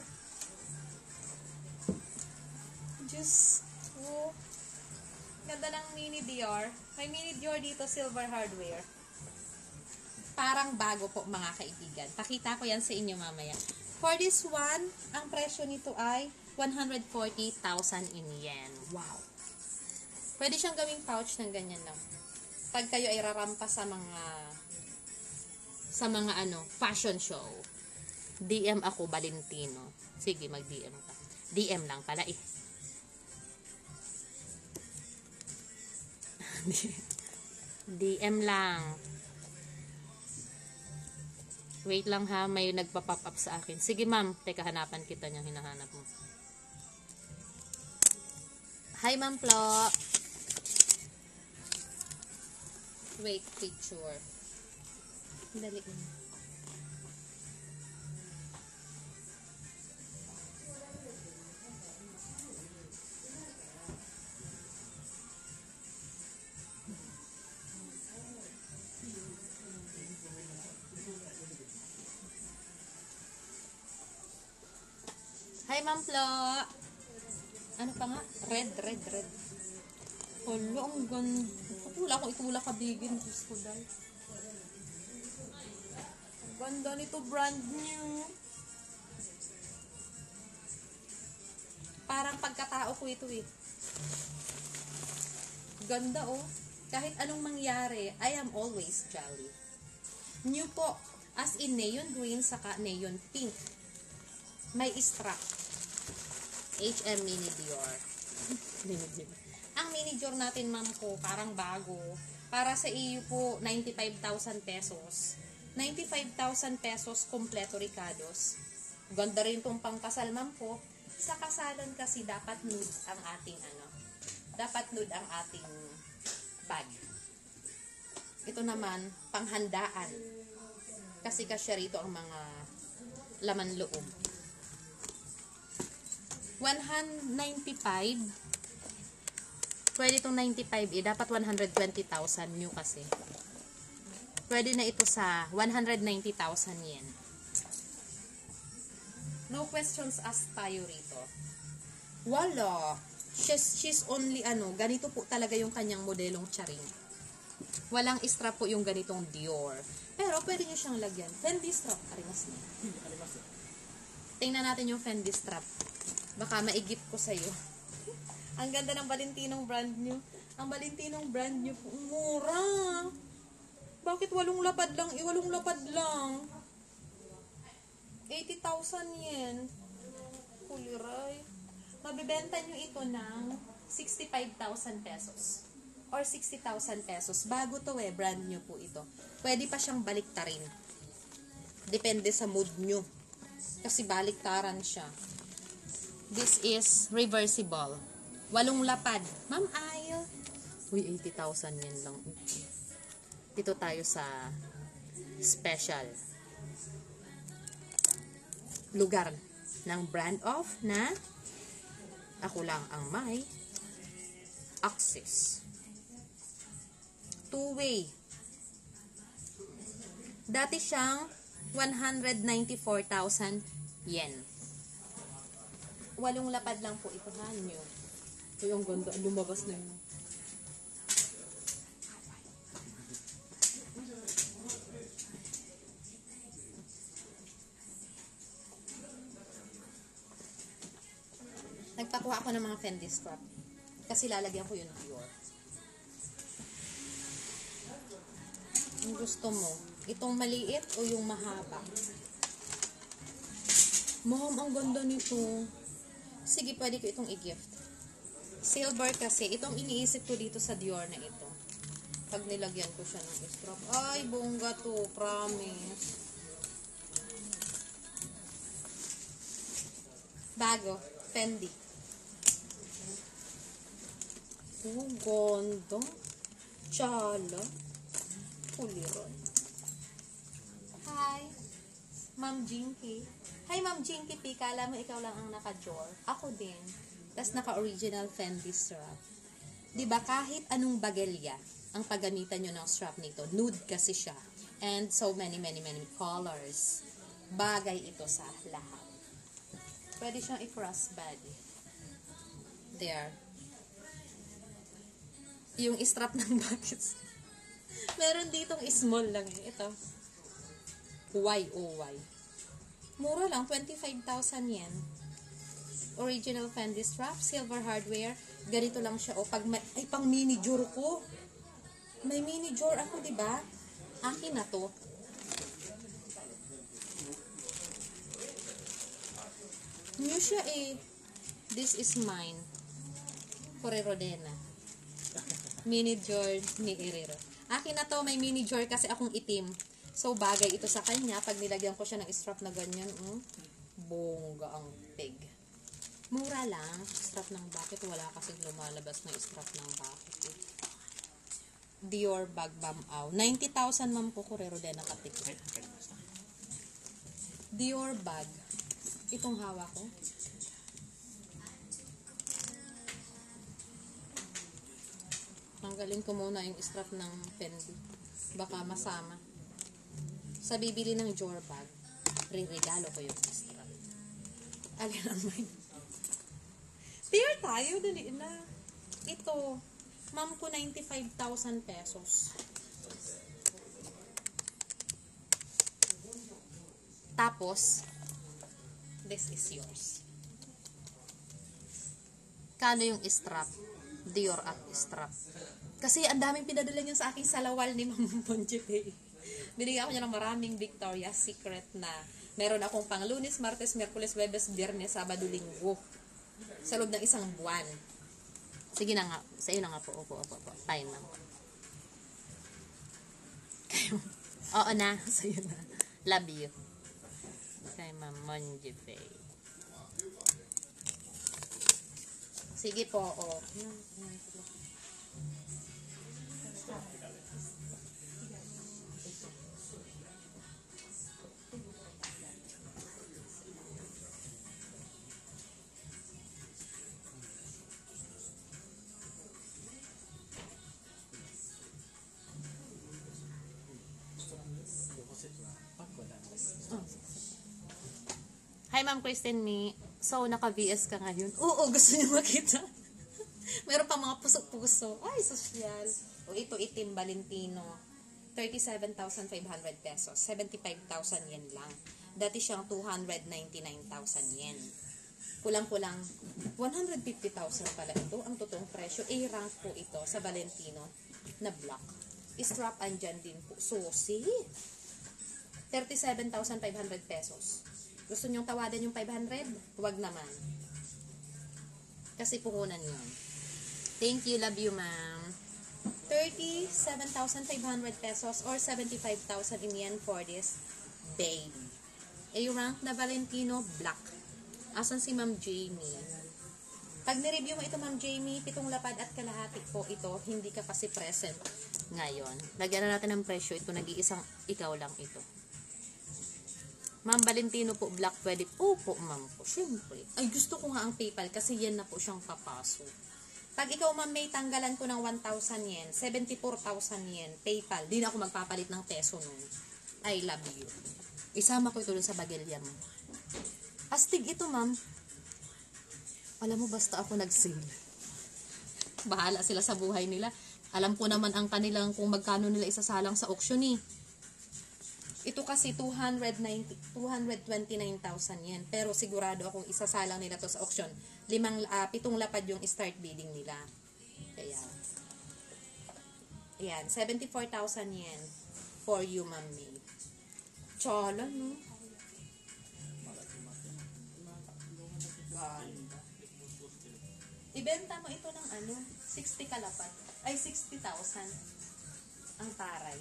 S1: Diyos ko. Ganda ng mini Dior. May mini Dior dito, silver hardware. Parang bago po, mga kaibigan. Pakita ko yan sa inyo mamaya. For this one, ang presyo nito ay one hundred forty thousand in yen. Wow. Pwede siyang gawing pouch ng ganyan lang. Pag kayo ay rarampa sa mga sa mga ano, fashion show. D M ako, Valentino. Sige, mag-D M ka. D M lang pala eh. D M lang. Wait lang ha, may nagpa-pop up sa akin. Sige ma'am, teka, hanapan kita niyang hinahanap mo. Hi ma'am Flo. Wait, picture. Dali in. Hi ma'am Flo. Ano pa nga? Red, red, red. Hala, ang ganda. Wala ko itula kabigin. Diyos ko dahil. Ang ganda nito, brand new. Parang pagkatao ko ito eh. Ganda oh. Kahit anong mangyari, I am always jolly. New po. As in neon green saka neon pink. May strap. H M Mini Dior. Mini Dior. Ang Mini Dior natin, ma'am ko, parang bago. Para sa iyo po, ninety-five thousand pesos. ninety-five thousand pesos, kompleto ricados. Ganda rin itong pangkasal, ma'am ko. Sa kasalan kasi dapat nude ang ating ano. Dapat nude ang ating bag. Ito naman, panghandaan. Kasi kasya rito ang mga laman loob. one ninety-five. Pwede itong ninety-five eh. Dapat one hundred twenty thousand new kasi. Pwede na ito sa one hundred ninety thousand yen. No questions asked tayo rito. Wala. She's, she's only ano, ganito po talaga yung kanyang modelong charing. Walang strap po yung ganitong Dior. Pero pwede nyo siyang lagyan. Fendi strap. Arimas na. Tingnan natin yung Fendi strap. Baka maigip ko sa'yo. Ang ganda ng Valentinong brand new. Ang Valentinong brand new po. Mura. Bakit walong lapad lang? Eh, walong lapad lang. eighty thousand yen. Kuliray. Mabibenta nyo ito ng sixty-five thousand pesos. Or sixty thousand pesos. Bago to eh. Brand new po ito. Pwede pa siyang baliktarin. Depende sa mood nyo. Kasi baliktaran siya. This is reversible. Walong lapad. Ma'am, ayaw. Uy, eighty thousand yen lang. Dito tayo sa special lugar ng brand of na ako lang ang may access. Two-way. Dati siyang one hundred ninety-four thousand yen. Walong lapad lang po ito, hanyo. Ito yung ganda. Lumabas na yun. Nagpakuha ako ng mga Fendi strap. Kasi lalagyan ko yun ng Dior. Yung gusto mo, itong maliit o yung mahaba? Mom, ang ganda nito. Sige, pwede ko itong i-gift. Silver kasi. Itong iniisip ko dito sa Dior na ito. Pag nilagyan ko siya ng strap. Ay, bongga to. Promise. Bago. Fendi. Oh, ganda. Chala. Puliron. Hi. Ma'am Jinky. Hi, Ma'am Jinky P. Kala mo ikaw lang ang naka-jor. Ako din. Tapos naka-original Fendi strap. Diba kahit anong bagelya ang paggamitan nyo ng strap nito. Nude kasi siya. And so many, many, many colors. Bagay ito sa lahat. Pwede siyang i-crossbody. There. Yung strap ng buckets. Meron ditong small lang eh. Ito. Y O Y. Mura lang. twenty-five thousand yen. Original Fendi strap. Silver hardware. Ganito lang siya. O, pag may, ay, pang mini jor ko. May mini jor ako, diba? Akin na to. New siya eh. This is mine. Correro Dena. Mini jor ni Herrero. Akin na to, may mini jor kasi akong itim. So, bagay ito sa kanya. Pag nilagyan ko siya ng strap na ganyan, mm, bongga ang peg. Mura lang. Strap ng bucket. Wala kasing lumalabas na strap ng bucket. Eh. Dior bag bamaw. ninety thousand ma'am ko, Correro Dena katik. Dior bag. Itong hawak ko. Tanggalin ko muna yung strap ng Fendi. Baka masama. Sa bibili ng Dior bag, re-regalo ko yung strap. Alin ang mine? Tier tayo, dali na. Ito, ma'am ko ninety-five thousand pesos. Tapos, this is yours. Kano yung strap? Dior at strap. Kasi ang daming pinadala niya sa aking salawal ni Ma'am Monjibay. Binigyan ako niya ng maraming Victoria's Secret na meron akong pang Lunes, Martes, Miyerkules, Webes, Biyernes, Sabado, Linggo. Sa loob ng isang buwan. Sige na nga. Sa iyo na nga po. Opo, opo, opo. Fine lang. Oo na. Sa iyo na. Love you. Kay Ma'am Monjibay. Sige po, o. Hi, Ma'am Kristen Mi. So, naka-V S ka ngayon? Oo, gusto niyo makita. Meron pa mga puso-puso. Ay, sosyal. O, ito, itim Valentino. thirty-seven thousand five hundred pesos. seventy-five thousand yen lang. Dati siyang two hundred ninety-nine thousand yen. Kulang-kulang. one hundred fifty thousand pala ito. Ang totoong presyo. A-rank po ito sa Valentino na black. Strap andyan din po. Susi. thirty-seven thousand five hundred pesos. Gusto nyong tawadan yung five hundred? Huwag naman. Kasi puhunan yun. Thank you. Love you, ma'am. thirty-seven thousand five hundred pesos or seventy-five thousand in yen for this baby. A-rank na Valentino black. Asan si Ma'am Jamie? Pag nireview mo ito, Ma'am Jamie, pitong lapad at kalahati po ito, hindi ka kasi present ngayon. Lagyan na natin ng presyo. Ito, nag-iisang ikaw lang ito. Ma'am Valentino po, black, pwede po po, ma'am po. Siyempre. Ay, gusto ko nga ang PayPal kasi yan na po siyang papasok. Pag ikaw, ma'am, may tanggalan ko ng one thousand yen, seventy-four thousand yen, PayPal, di na ako magpapalit ng peso nun. I love you. Isama ko ito dun sa bagilya mo. Astig ito, ma'am. Alam mo, basta ako nag-sale. Bahala sila sa buhay nila. Alam ko naman ang kanilang kung magkano nila isasalang sa auction eh. Ito kasi two hundred twenty-nine thousand yen. Pero sigurado akong isasalang nila to sa auction. Limang, uh, pitong lapad yung start bidding nila. Kaya, ayan, seventy-four thousand yen for you, mami. Chola, no? Ganda. Ibenta mo ito ng ano, sixty kalapad. Ay, sixty thousand. Ang taray.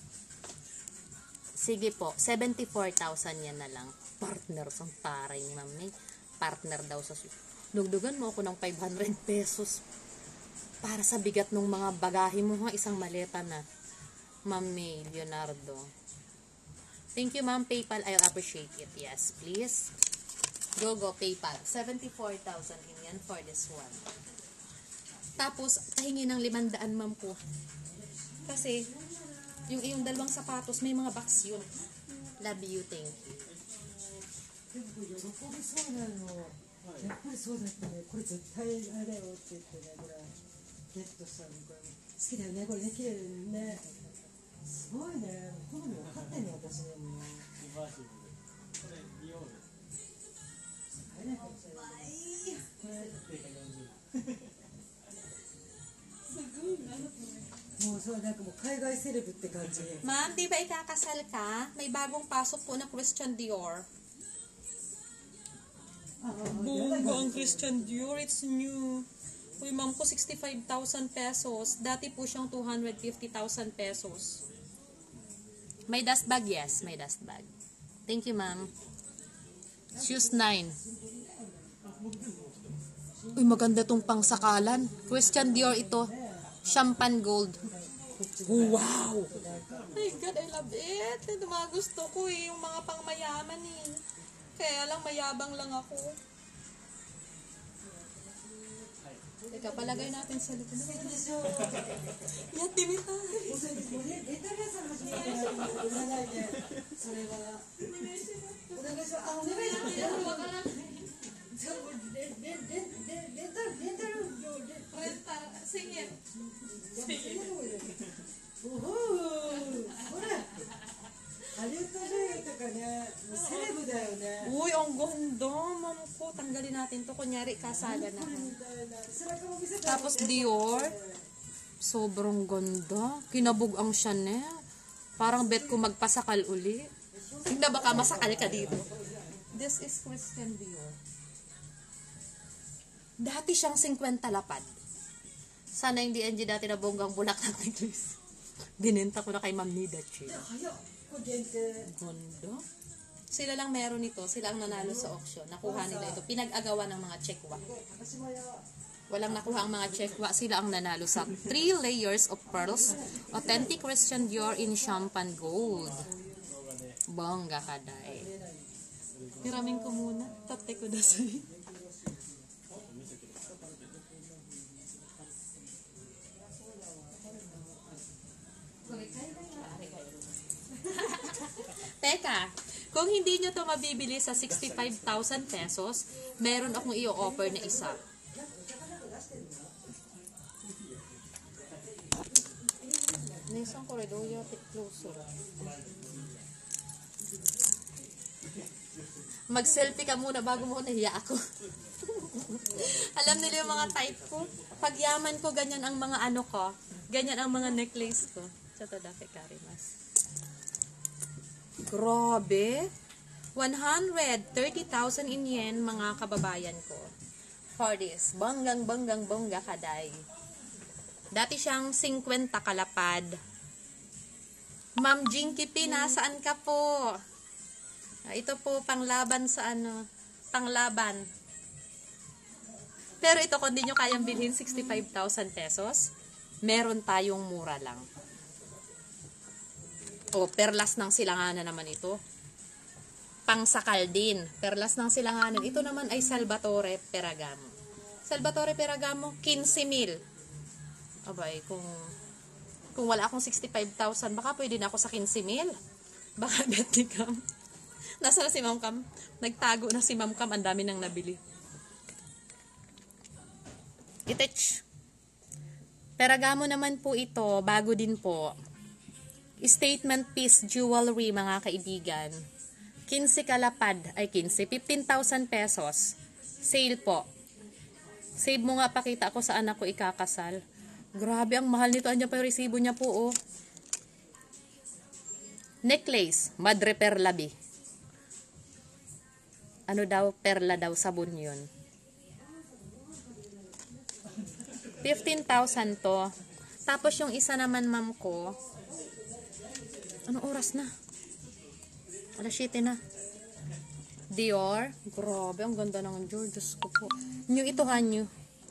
S1: Sige po, seventy-four thousand yan na lang. Partner sa taray ni mami. Partner daw sa... Dugdugan mo ako ng five hundred pesos. Para sa bigat ng mga bagahe mo, ha? Isang maleta na. Mami, Leonardo. Thank you, ma'am. PayPal, I'll appreciate it. Yes, please. Go, go, PayPal. seventy-four thousand in yan for this one. Tapos, tahingi ng limandaan, ma'am po. Kasi, yung iyong dalawang sapatos, may mga box yun. Love you, thank you.
S3: そこでそうなの、やっぱりそうだったね、これ絶対あれだよって言ってね、これゲットしたの、これ好きだよね、これね、綺麗だよね、すごいね、好み分かってんの、私ね、もう。
S2: リバーシブル。これ、ディオール。
S3: あれだよ、これ、これ、
S2: 定価よんじゅう。
S3: すごいな、もうそう、なんかもう海外セレブって感じ。
S1: Ma'am, di ba ikakasal ka? May bagong pasok po na Christian Dior.
S3: ああ、
S1: Bongga ang Christian Dior. It's new. Uy, ma'am ko, sixty-five thousand pesos. Dati po siyang two hundred fifty thousand pesos. May dust bag? Yes, may dust bag. Thank you, ma'am. Shoes nine. Uy, maganda tong pangsakalan. Christian Dior ito. Champagne gold. Wow! My God, I love it. Ito mga gusto ko eh. Yung mga pangmayaman eh. Kaya lang, mayabang lang ako. Teka, palagay natin sa likod. Yan, dimita.
S3: レタリアさん始めたら売らないで、それはお願いします。お願いします。あ、お願いします。レレレレレンタルレンタル料レ
S1: Renta, singit.
S3: おお、ほら、ハリウッド女優とかね、もうセレブだよね。
S1: Uy, ang ganda. Ma'am ko, tanggalin natin to. Kunyari, kasalan ako.
S3: 背中も見せてあげて。
S1: Tapos Dior. Sobrang ganda. Kinabog ang Chanel. Parang bet ko magpasakal uli. Tingnan baka masakal ka dito. This is Christian Dior. Dati siyang fifty lapad. Sana hindi Angie dati na bonggang bulaklak necklace. Binenta ko na kay Ma'am Nida Che.
S3: 早っ、これ限定。
S1: Ganda. Sila lang meron nito. Sila ang nanalo sa auction. Nakuha nila ito. Pinag-agawan ng mga Chekwa.
S3: 私もや。
S1: Walang nakuha ang mga Chekwa. Sila ang nanalo sa three layers of pearls. Authentic Christian Dior in champagne gold. Bongga kaday. Hiramin ko muna. Tate ko dasay. Teka, kung hindi nyo to mabibili sa sixty-five thousand pesos, meron akong i-offer na isa. Nisang corridor, fit closer. Mag-selfie ka muna bago mo nahiya ako. Alam nila yung mga type ko. Pag yaman ko, ganyan ang mga ano ko. Ganyan ang mga necklace ko. Chato dake karimas. Grabe. one hundred thirty thousand in yen, mga kababayan ko. For this. Banggang, banggang, bongga kaday. Dati siyang fifty kalapad. Ma'am Jinky P, nasaan ka po? Ah, ito po, panglaban sa ano, panglaban. Pero ito, kung di nyo kayang bilhin sixty-five thousand pesos, meron tayong mura lang. O, perlas ng silanganan naman ito. Pangsakal din. Perlas ng silanganan. Ito naman ay Salvatore Ferragamo. Salvatore Ferragamo, fifteen mil. Abay, kung kung wala akong sixty-five thousand, baka pwede na ako sa fifteen mil. Baka bet ni Cam. Nasaan na si Ma'am Cam? Nagtago na si Ma'am Cam. Ang dami nang nabili. Itech. Ferragamo naman po ito. Bago din po. Statement piece jewelry, mga kaibigan. fifteen kalapad. Ay, fifteen. fifteen thousand pesos. Sale po. Save mo nga, pakita ko sa anak ko ikakasal. Grabe, ang mahal nito. Andiyan pa yung resibo niya po, oh. Necklace, madre perla bi. Ano daw, perla daw, sabon yun. fifteen thousand to. Tapos yung isa naman, ma'am ko, anong oras na? alas siyete na. Dior. Grabe, ang ganda ng Dior. Diyos ko po. New ito, ha, new.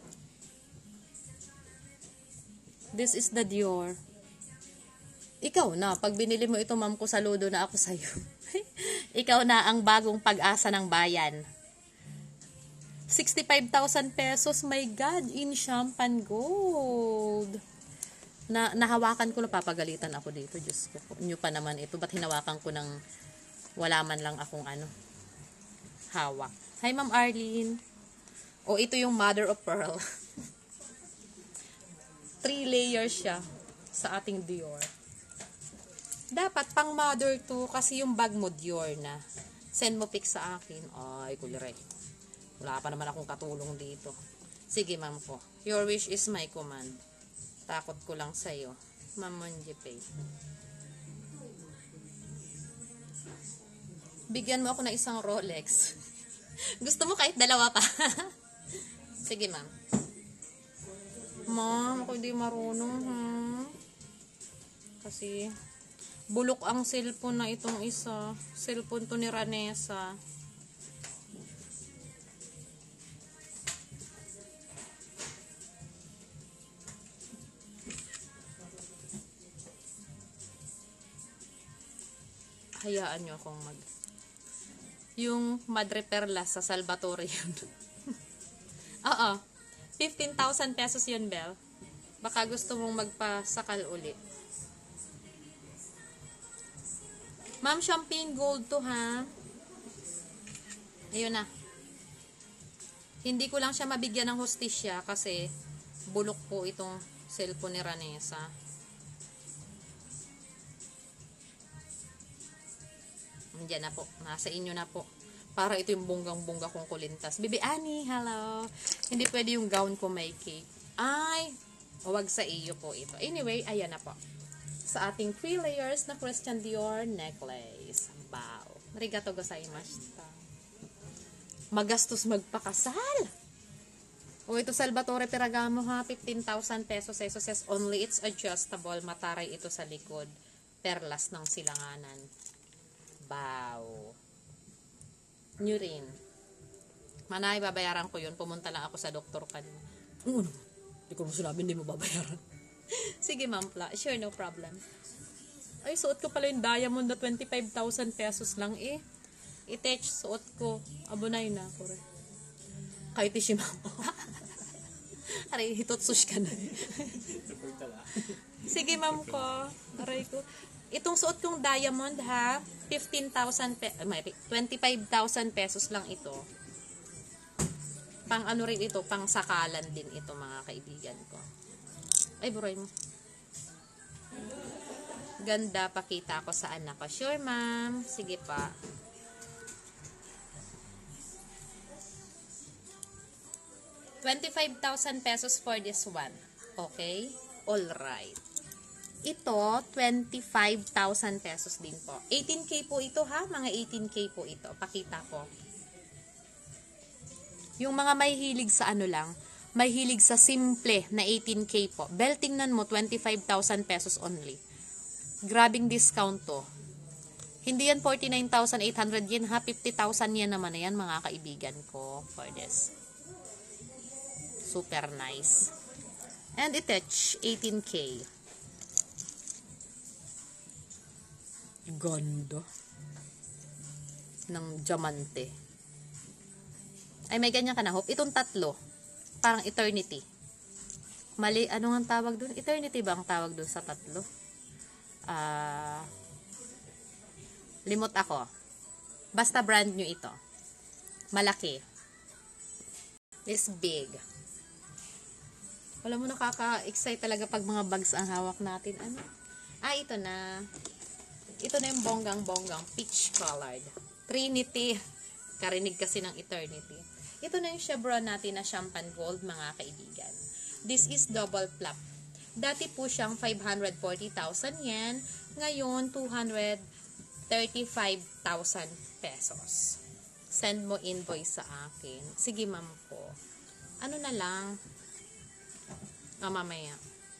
S1: This is the Dior. Ikaw na, pag binili mo ito, ma'am ko, saludo na ako sa'yo. Ikaw na ang bagong pag-asa ng bayan. sixty-five thousand pesos, my God, in champagne gold. Na, nahawakan ko, napapagalitan ako dito. Diyos ko po. New pa naman ito. Ba't hinawakan ko ng wala man lang akong ano, hawak. Hi, Ma'am Arlene. O, ito yung mother of pearl. Three layers siya sa ating Dior. Dapat pang mother to kasi yung bag mo Dior na. Send mo pic sa akin. Ay, kulire. Wala pa naman akong katulong dito. Sige, ma'am ko. Your wish is my command. Takot ko lang sa'yo. Ma'am Monjipay. Bigyan mo ako ng isang Rolex. Gusto mo kahit dalawa pa. Sige, ma'am. Ma'am, ako hindi marunong, ha? Kasi, bulok ang cellphone na itong isa. Cellphone to ni Ranessa. Hayaan nyo akong mag... Yung Madre Perla sa Salvatore yun. Oo. fifteen thousand pesos yun, Bel. Baka gusto mong magpasakal ulit. Ma'am, champagne gold to, ha? Ayun na. Hindi ko lang siya mabigyan ng hostisya kasi bulok po itong cellphone ni Ranessa. Nandiyan na po. Nasa inyo na po. Para ito yung bonggang-bongga kong kulintas. Bibi Annie, hello. Hindi pwede yung gown ko may cake. Ay, wag sa iyo po ito. Anyway, ayan na po. Sa ating three layers na Christian Dior necklace. Wow. Arigato gozaimashita. Magastos magpakasal. O ito Salvatore Ferragamo, ha. fifteen thousand pesos. Pesos says only it's adjustable. Mataray ito sa likod. Perlas ng silanganan. Wow. New rin. Manay, babayaran ko yun. Pumunta lang ako sa doktor kanina. Ano? Hindi ko mo sinabi, hindi mo babayaran. Sige, ma'am Pla. Sure, no problem. Ay, suot ko pala yung diamond na twenty-five thousand pesos lang eh. I-touch, suot ko. Abunay na. Kore. Kahit si ma'am. Aray, hitotsush ka na. Sige, ma'am ko. Aray ko. Itong suot kong diamond, ha? fifteen thousand pe twenty-five thousand pesos lang ito. Pang ano rin ito, pang sakalan din ito, mga kaibigan ko. Ay, buray mo. Ganda, pakita ko sa anak ko. Sure, ma'am. Sige pa. twenty-five thousand pesos for this one. Okay? Alright. Ito, twenty-five thousand pesos din po. eighteen K po ito ha. Mga eighteen K po ito. Pakita ko. Yung mga may hilig sa ano lang, may hilig sa simple na eighteen K po. Bell, tingnan mo, twenty-five thousand pesos only. Grabing discount to. Hindi yan forty-nine thousand eight hundred yen ha. fifty thousand yen naman na yan mga kaibigan ko for this. Super nice. And itech, eighteen K. Ganda. Ng diamante. Ay, may ganyan ka na, Hope. Itong tatlo. Parang eternity. Mali, ano ang tawag dun? Eternity ba ang tawag dun sa tatlo? Ah... Uh, limot ako. Basta brand new ito. Malaki. It's big. Wala mo, nakaka-excite talaga pag mga bags ang hawak natin. Ano? Ah, ito na. Ito na yung bonggang-bonggang peach colored. Trinity. Karinig kasi ng eternity. Ito na yung Chevron natin na champagne gold, mga kaibigan. This is double flap. Dati po siyang five hundred forty thousand yen. Ngayon, two hundred thirty-five thousand pesos. Send mo invoice sa akin. Sige, ma'am po. Ano na lang? Ah, mamaya.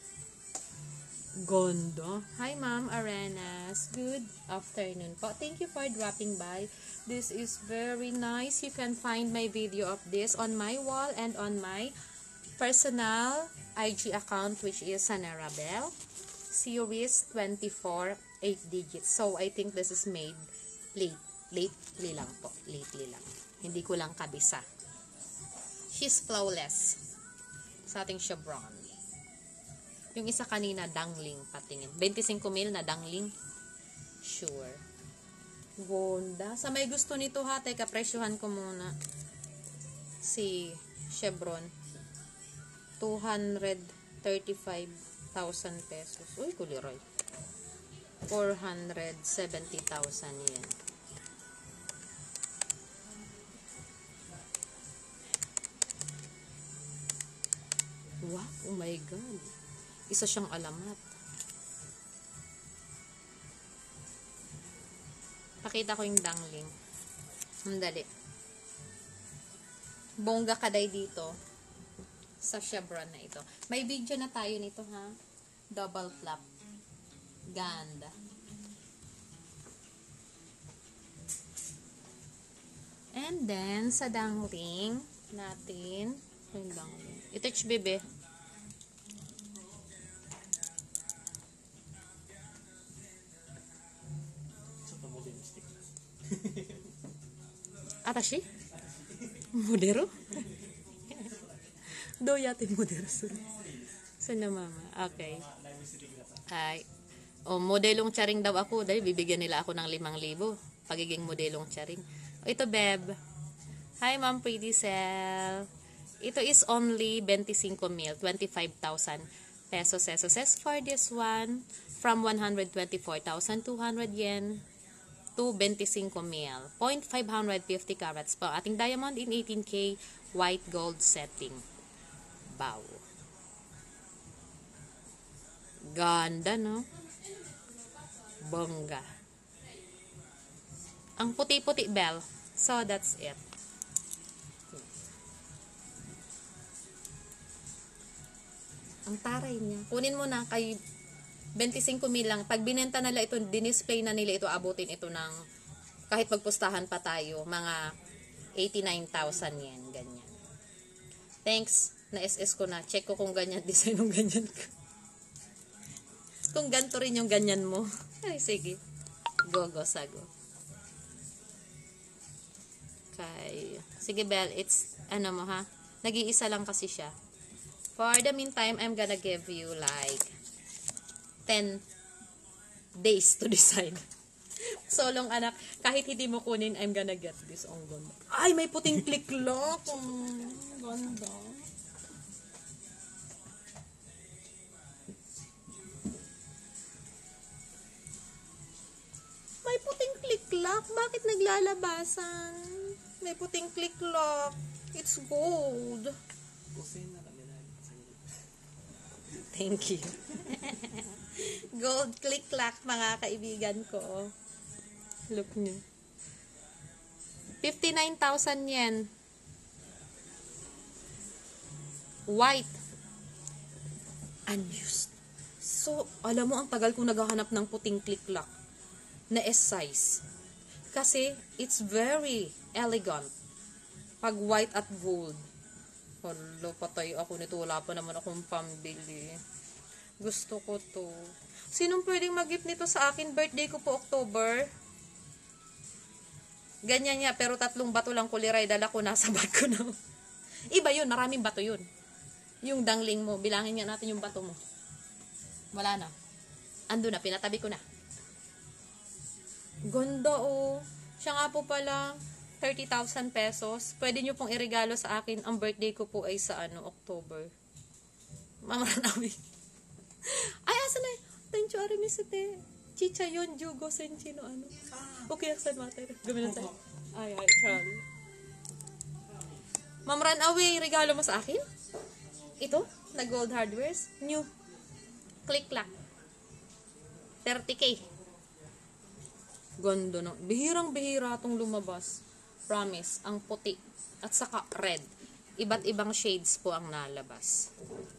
S1: Gondo. Hi, Ma'am Arenas. Good afternoon po. Thank you for dropping by. This is very nice. You can find my video of this on my wall and on my personal I G account, which is Sanarabel. Series twenty-four, eight digits. So, I think this is made late. Lately lang po. Lately lang. Hindi ko lang kabisa. She's flawless. Sa ating Chevron. Yung isa kanina, dangling, patingin. twenty-five mil na dangling. Sure. Gonda. Sa may gusto nito ha, teka, presyuhan ko muna. Si Chevron. two hundred thirty-five thousand pesos. Uy, kuliroy. four hundred seventy thousand yen. Wow, oh my God. Isa siyang alamat. Pakita ko yung dangling. Mandali. Bongga kaday dito sa Chevron na ito. May video na tayo nito ha. Double flap. Ganda. And then, sa dangling natin, yung dangling. Itouch bebe. Atashi? Modero? Do yate modero suru. Sana mama. Okay. Ay. O, modelong charing daw ako. Dahil bibigyan nila ako ng limang libo. Pagiging modelong charing. O, ito, Beb. Hi, Ma'am Pretty Cell. Ito is only twenty-five mil. twenty-five thousand pesos. Pesos. For this one, from one hundred twenty-four thousand two hundred yen to twenty-five mil. zero point five five carats po. Ating diamond in eighteen K white gold setting. Wow. Ganda, no? Bongga. Ang puti-puti, Bell. So, that's it. Ang taray niya. Kunin mo na kay twenty-five mil lang. Pag binenta nila ito, dinisplay na nila ito, abutin ito ng, kahit magpustahan pa tayo, mga eighty-nine thousand yen. Ganyan. Thanks. Na-S S ko na. Check ko kung ganyan design ng ganyan ko. Kung ganito rin yung ganyan mo. Ay, sige. Go, go, sago. Okay. Sige, Belle. It's, ano mo ha? Nag-iisa lang kasi siya. For the meantime, I'm gonna give you like ten days to decide. Solong anak, kahit hindi mo kunin, I'm gonna get this. Ang ganda. Ay, may puting click lock. Ang ganda. May puting click lock. Bakit naglalabasan? May puting click lock. It's gold.
S2: ごせんえんなら狙い下げる。
S1: Thank you. Gold click lock, mga kaibigan ko. Look nyo. fifty-nine thousand yen. White. Unused. So, alam mo, ang tagal kong naghahanap ng puting click lock na S-size. Kasi, it's very elegant. Pag white at gold. Hala, patay ako nito. Wala pa naman akong pambili. Gusto ko to. Sinong pwedeng mag-gift nito sa akin? Birthday ko po October. Ganyan niya, pero tatlong bato lang kuliray. Dala ko, nasa bag ko na. Iba yun, maraming bato yun. Yung dangling mo, bilangin nga natin yung bato mo. Wala na. Ando na, pinatabi ko na. Ganda oh. Siya nga po pala, thirty thousand pesos. Pwede nyo pong iregalo sa akin. Ang birthday ko po ay sa ano, October. Mama Ranawi. Ay, asa na yun? Tencho arimisite. Chicha yun, Jugo, Senchino, ano. Okay, aksan mater. Gaminan tayo. Ay, ay, Charlie. Ma'am Ranawi, regalo mo sa akin? Ito, na Gold Hardwares. New. Click lock. thirty K. Ganda no. Bihirang-bihira itong lumabas. Promise. Ang puti. At saka red. Iba't ibang shades po ang nalabas.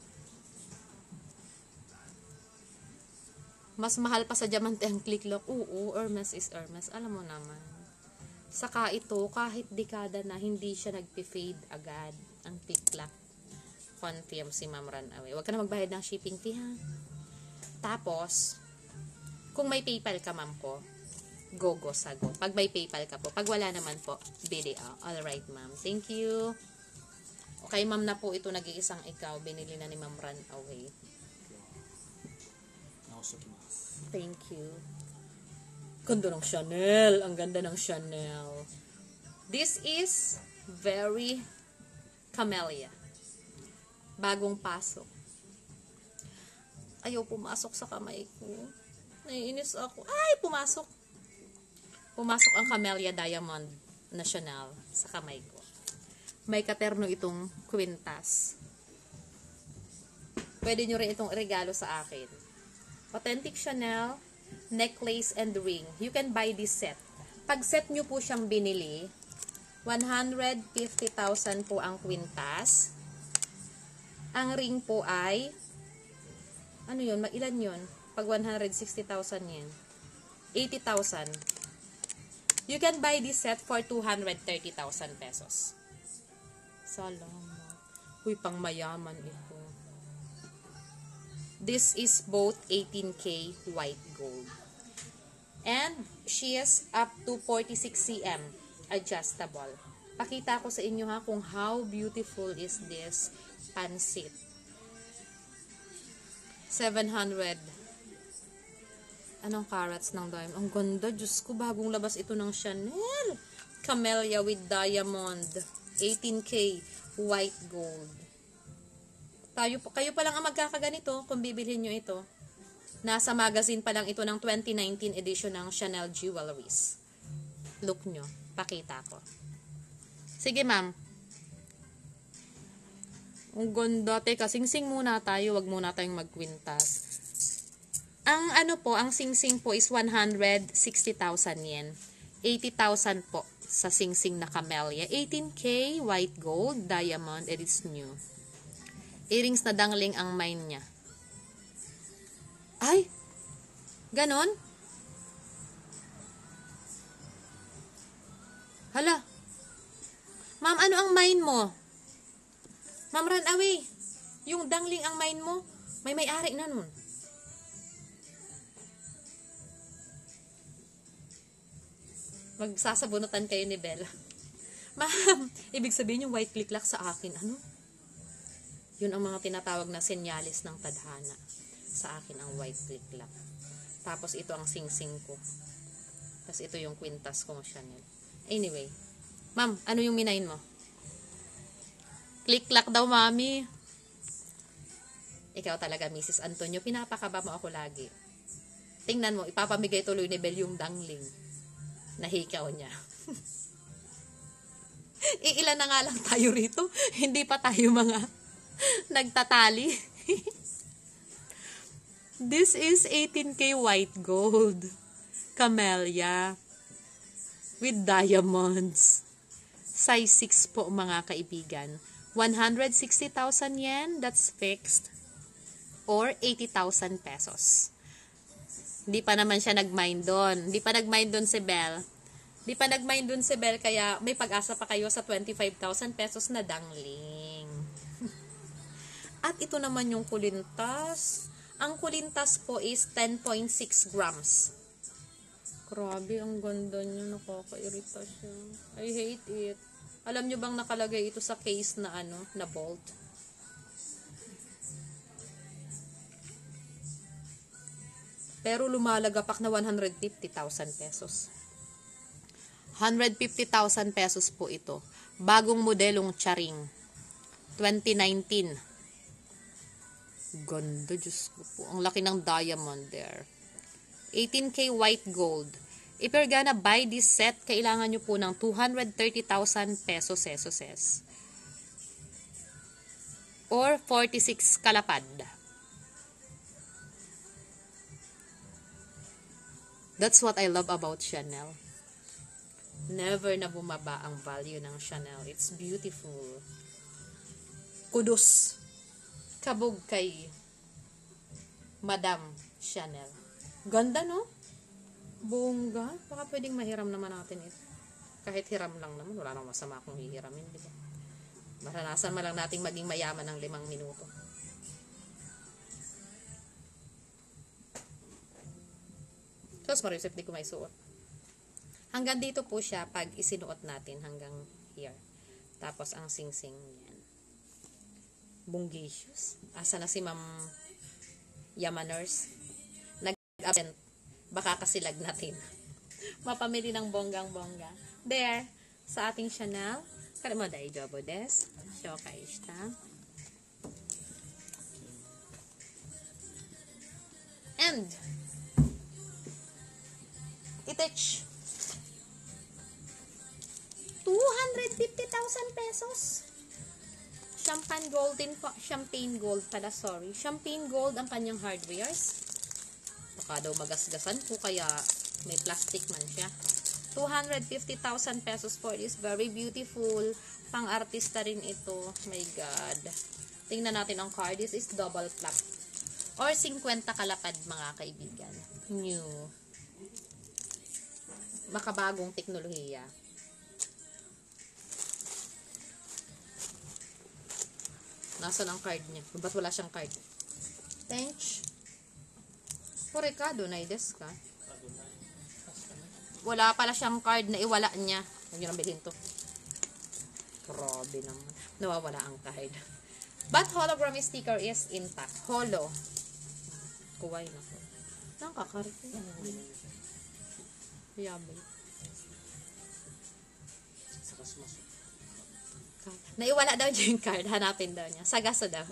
S1: Mas mahal pa sa diamante ang click lock. Oo, Hermes is Hermes. Alam mo naman. Saka ito, kahit dekada na, hindi siya nagpe-fade agad. Ang click lock. Confirm si Ma'am Ranawi. Huwag ka na magbayad ng shipping fee, ha? Tapos, kung may PayPal ka, ma'am ko, go, go, sago. Pag may PayPal ka po. Pag wala naman po, bili. Oh. Alright, ma'am. Thank you. Okay, ma'am na po ito. Nag-iisang ikaw. Binili na ni Ma'am Ranawi. Thank you. Ganda ng Chanel. Ang ganda ng Chanel. This is very camellia. Bagong pasok. Ayaw pumasok sa kamay ko. Naiinis ako. Ay, pumasok. Pumasok ang Camellia Diamond National sa kamay ko. May katerno itong kwintas. Pwede nyo rin itong regalo sa akin. Authentic Chanel necklace and ring. You can buy this set. Pag set nyo po siyang binili, one hundred fifty thousand po ang kwintas. Ang ring po ay, ano yun, ilan yun? Pag one hundred sixty thousand yen. eighty thousand. You can buy this set for two hundred thirty thousand pesos. Salamat. Uy, pang mayaman ito. This is both eighteen K white gold. And she is up to forty-six centimeters adjustable. Pakita ko sa inyo ha kung how beautiful is this pansit. seven hundred. Anong carats ng diamond? Ang ganda. Diyos ko, bagong labas ito ng Chanel. Camellia with diamond. eighteen K white gold. Tayo, kayo pa lang ang magkakaganito kung bibilhin nyo ito. Nasa magazine pa lang ito ng twenty nineteen edition ng Chanel Jewelries. Look nyo. Pakita ko. Sige, ma'am. Ang ganda. Teka, sing-sing muna tayo. Wag muna tayong magkwintas. Ang ano po, ang sing-sing po is one hundred sixty thousand yen. eighty thousand po sa sing-sing na camellia. eighteen K white gold diamond and it's new. Earrings na dangling ang mine niya. Ay! Ganon? Hala! Ma'am, ano ang mine mo? Ma'am, run away. Yung dangling ang mine mo, may may-ari na nun. Magsasabunutan kayo ni Bella. Ma'am, ibig sabihin yung white click lock sa akin. Ano? Yun ang mga tinatawag na senyalis ng tadhana. Sa akin ang white click lock. Tapos ito ang sing-sing ko. Tapos ito yung kwintas ko, Chanel. Anyway. Ma'am, ano yung minayin mo? Click lock daw, mami. Ikaw talaga, Missus Antonio. Pinapakaba mo ako lagi. Tingnan mo, ipapamigay tuloy ni Belle yung dangling. Nahikaw niya. Iilan na nga lang tayo rito. Hindi pa tayo mga Nagtatali. This is eighteen K white gold. Camellia. With diamonds. Size six po mga kaibigan. one hundred sixty thousand yen, that's fixed. Or eighty thousand pesos. Hindi pa naman siya nag-mind doon. Hindi pa nag-mind doon si Belle. Hindi pa nag-mind doon si Belle, kaya may pag-asa pa kayo sa twenty-five thousand pesos na dangling. At ito naman yung kulintas. Ang kulintas po is ten point six grams. Grabe, ang ganda niya. Nakakairita siya. I hate it. Alam nyo bang nakalagay ito sa case na ano, na bolt? Pero lumalagapak na one hundred fifty thousand pesos. one hundred fifty thousand pesos po ito. Bagong modelong Charing. twenty nineteen. Ganda, Diyos ko po. Ang laki ng diamond there. eighteen K white gold. If you're gonna buy this set, kailangan nyo po ng two hundred thirty thousand pesos, pesos, pesos. Or forty-six kalapad. That's what I love about Chanel. Never na bumaba ang value ng Chanel. It's beautiful. Kudos. Kabog kay Madam Chanel. Ganda, no? Bongga. Baka pwedeng mahiram naman natin ito. Kahit hiram lang naman, wala nang masama kung hihiramin, di ba? Maranasan man lang nating maging mayaman ng limang minuto. Tapos marisip di ko may suot. Hanggang dito po siya pag isinuot natin hanggang here. Tapos ang sing-sing yan. Bungacious. Asa na si Ma'am Yamaners? Nag-absent. Baka kasilag natin. Mapamili ng bonggang-bongga. There, sa ating Chanel. Karamo daijoubu desu. Shoukai shita. And, itech. two hundred fifty thousand pesos. Champagne gold din po. Champagne gold pala, sorry. Champagne gold ang kanyang hardwares. Baka daw magasgasan po, kaya may plastic man siya. two hundred fifty thousand pesos for this. Very beautiful. Pang-artista rin ito. My God. Tingnan natin ang card. This is double flap. Or fifty kalapad, mga kaibigan. New. Makabagong teknolohiya. Nasaan ang card niya? Ba't wala siyang card? Tench. Porikado na ides ka. Wala pala siyang card na iwala niya. Huwag nyo nang bilhin to. Grabe naman. Nawawala ang card. But hologram sticker is intact. Holo. Kuway na ko. Nakakarte. Yabe.
S2: Sa kasmas.
S1: Naiwala daw niya yung card. Hanapin daw niya. Sagaso daw.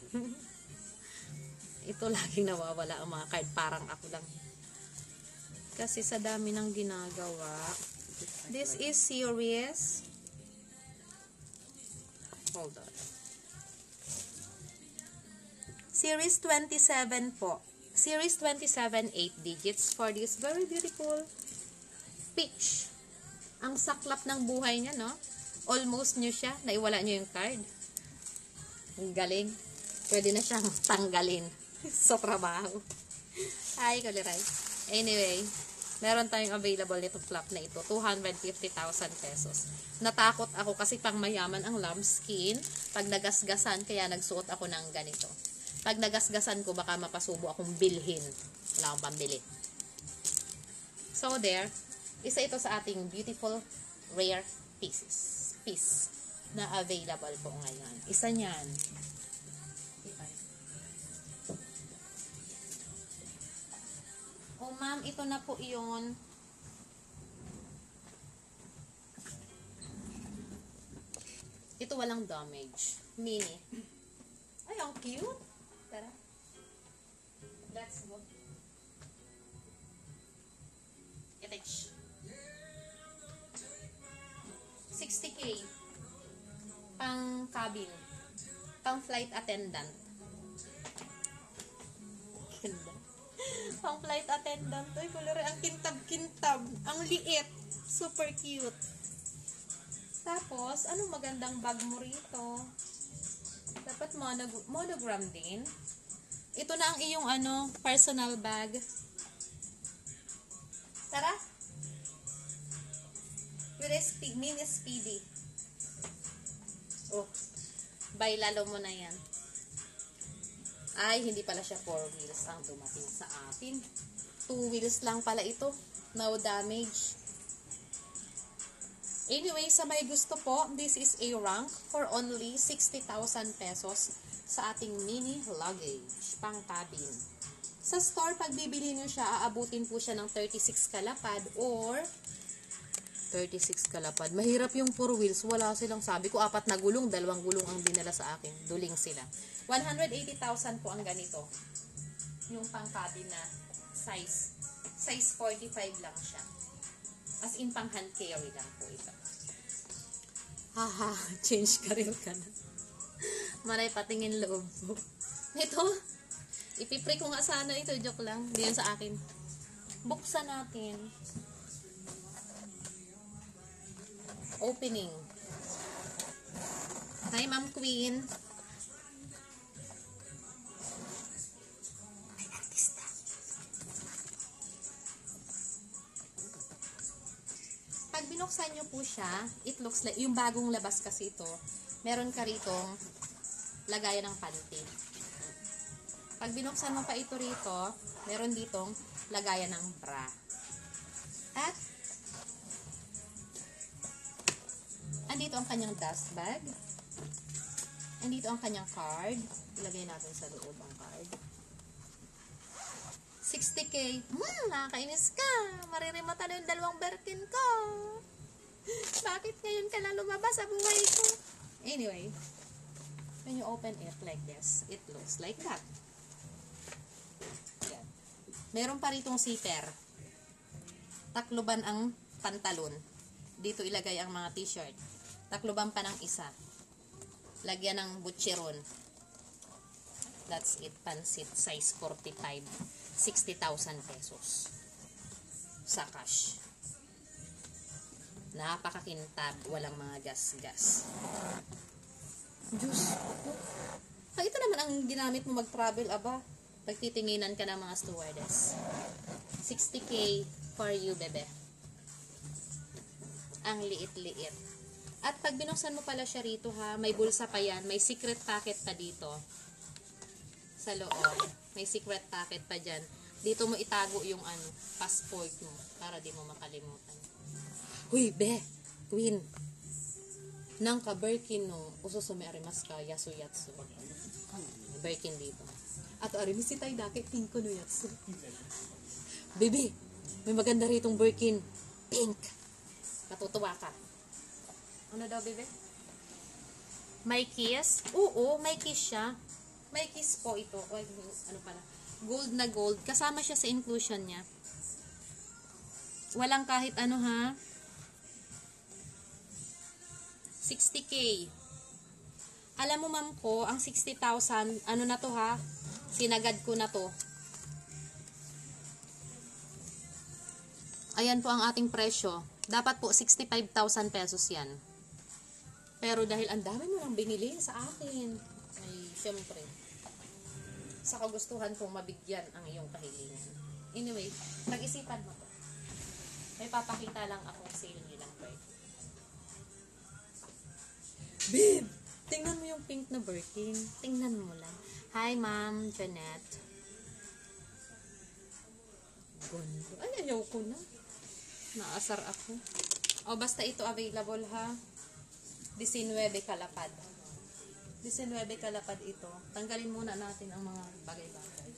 S1: Ito laging nawawala ang mga card. Parang ako lang. Kasi sa dami ng ginagawa. This is series. Hold on. Series twenty-seven po. Series twenty-seven, eight digits for this very beautiful peach. Ang saklap ng buhay niya, no? Almost new siya. Naiwala niyo yung card. Ang galing. Pwede na siyang tanggalin sa trabaho. Ay, kuliray. Anyway, meron tayong available nito flap na ito. two hundred fifty thousand pesos. Natakot ako kasi pang mayaman ang lambskin. Pag nagasgasan, kaya nagsuot ako ng ganito. Pag nagasgasan ko, baka mapasubo akong bilhin. Wala akong pambili. So, there. Isa ito sa ating beautiful, rare pieces. Piece na available po ngayon. Isa niyan. Oh, ma'am, ito na po iyon. Ito walang damage. Mini. Ay, ang cute. Tara. Let's go. Itich. sixty K. Pang cabin. Pang flight attendant. Ganda. Pang flight attendant. Uy, kulore, ang kintab-kintab. Ang liit. Super cute. Tapos, anong magandang bag mo rito? Dapat monog- monogram din. Ito na ang iyong ano, personal bag. Tara. With a speed, mini speedy. Oh, bailalo mo na yan. Ay, hindi pala siya four wheels ang dumating sa atin. Two wheels lang pala ito. No damage. Anyway, sa may gusto po, this is a rank for only sixty thousand pesos sa ating mini luggage, pang cabin. Sa store, pag bibili nyo siya, aabutin po siya ng thirty-six kalapad or thirty-six kalapad. Mahirap yung four wheels. Wala silang sabi ko. Apat na gulong, dalawang gulong ang dinala sa akin. Duling sila. one hundred eighty thousand po ang ganito. Yung pang cabin na size. Size forty-five lang siya. As in, pang hand carry lang po ito. Haha, change career ka na. Maray patingin loob mo. Ito, ipipray ko nga sana ito. Joke lang. Diyan sa akin. Buksan natin. Opening. Hi, Ma'am Queen. May artista. Pag binuksan nyo po siya, it looks like, yung bagong labas kasi ito, meron ka ritong lagayan ng panty. Pag binuksan mo pa ito rito, meron ditong lagayan ng bra. At andito ang kanyang dust bag. Andito ang kanyang card. Ilagay natin sa loob ang card. sixty K. Hmm, nakakainis ka. Maririmata na yung dalawang Birkin ko. Bakit ngayon ka lang lumabas sa buhay ko? Anyway, when you open it like this, it looks like that. Yan. Meron pa ritong zipper. Takloban ang pantalon. Dito ilagay ang mga t-shirt. Takloban pa ng isa. Lagyan ng butcheron. That's it. Pansit. Size forty-five. sixty thousand pesos. Sa cash. Napakakintab. Walang mga gas-gas. Diyos. Ah, ito naman ang ginamit mo mag-travel, aba. Pagtitinginan ka ng mga stewardess. sixty K for you, bebe. Ang liit-liit. At pag binuksan mo pala siya rito ha, may bulsa pa yan, may secret packet pa dito. Sa loob, may secret packet pa dyan. Dito mo itago yung ano, passport mo, para di mo makalimutan. Huy, be, Queen. Nang ka Birkin no, ususume arimas ka, yasu yatsu. Birkin dito. Ato arimisi tayo dake, pink ko no yatsu. Baby, may maganda ritong Birkin. Pink. Matutuwa ka. Ano daw, bebe? May kiss? Oo, may kiss siya. May kiss po ito. O, ano pala? Gold na gold. Kasama siya sa inclusion niya. Walang kahit ano, ha? sixty K. Alam mo, ma'am ko, ang sixty thousand, ano na to, ha? Sinagad ko na to. Ayan po ang ating presyo. Dapat po sixty-five thousand pesos yan. Pero dahil ang dami mo nang binili sa akin, ay syempre, sa kagustuhan kong mabigyan ang iyong kahilingan. Anyway, pag-isipan mo to. May papakita lang akong sale nilang bird. Babe, tingnan mo yung pink na Birkin. Tingnan mo lang. Hi, Ma'am Janet. Gondo. Ay, ayaw ko na. Naasar ako. O, basta ito available, ha? nineteen kalapad. nineteen kalapad ito. Tanggalin muna natin ang mga bagay-bagay.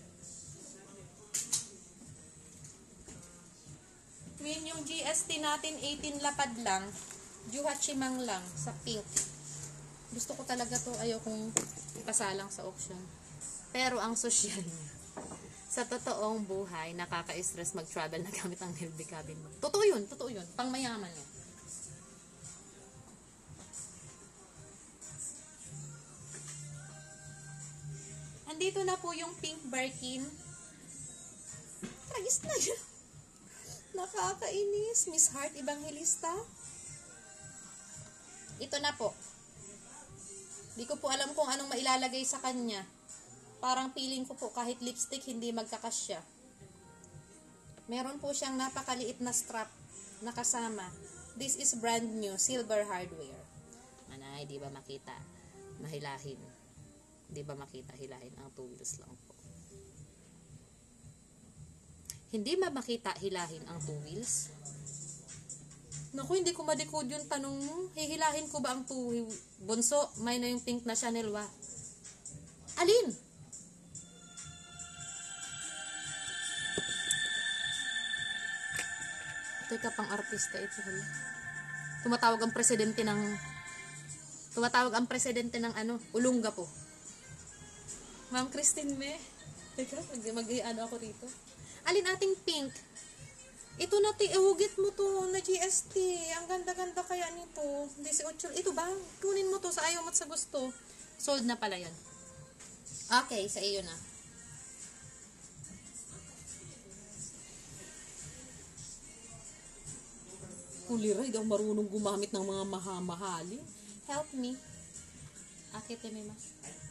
S1: Queen, yung G S T natin, eighteen lapad lang. Juhachimang lang sa pink. Gusto ko talaga to. Ayaw kong ipasalang sa auction. Pero ang social niya, sa totoong buhay, nakaka-stress mag-travel na gamit ang L B cabin mo. Totoo yun, totoo yun. Pang mayaman yun. Nandito na po yung pink Birkin. Tragis na yun. Nakakainis. Miss Heart Evangelista. Ito na po. Di ko po alam kung anong mailalagay sa kanya. Parang feeling ko po kahit lipstick hindi magkakasya. Meron po siyang napakaliit na strap na kasama. This is brand new, silver hardware. Manay, di ba makita? Mahilahin. Di ba makita? Hilahin ang two wheels lang po. Hindi ba makita hilahin ang two wheels? Naku, hindi ko madikod yung tanong mo. Hihilahin ko ba ang two bunso? May na yung pink na Chanel wa. Alin? Teka, pang artista ito. Tumatawag ang presidente ng tumatawag ang presidente ng ano, Ulungga po. Ma'am Christine Me. Teka, mag-ano ako rito. Alin ating pink? Ito na, tiawagit mo to na G S T. Ang ganda-ganda kaya nito. eighteen. Ito ba? Kunin mo to sa ayaw mo at sa gusto. Sold na pala yun. Okay, sa iyo na. Kuliray, daw marunong gumamit ng mga mahamahali. Help me. Akit eh, mas.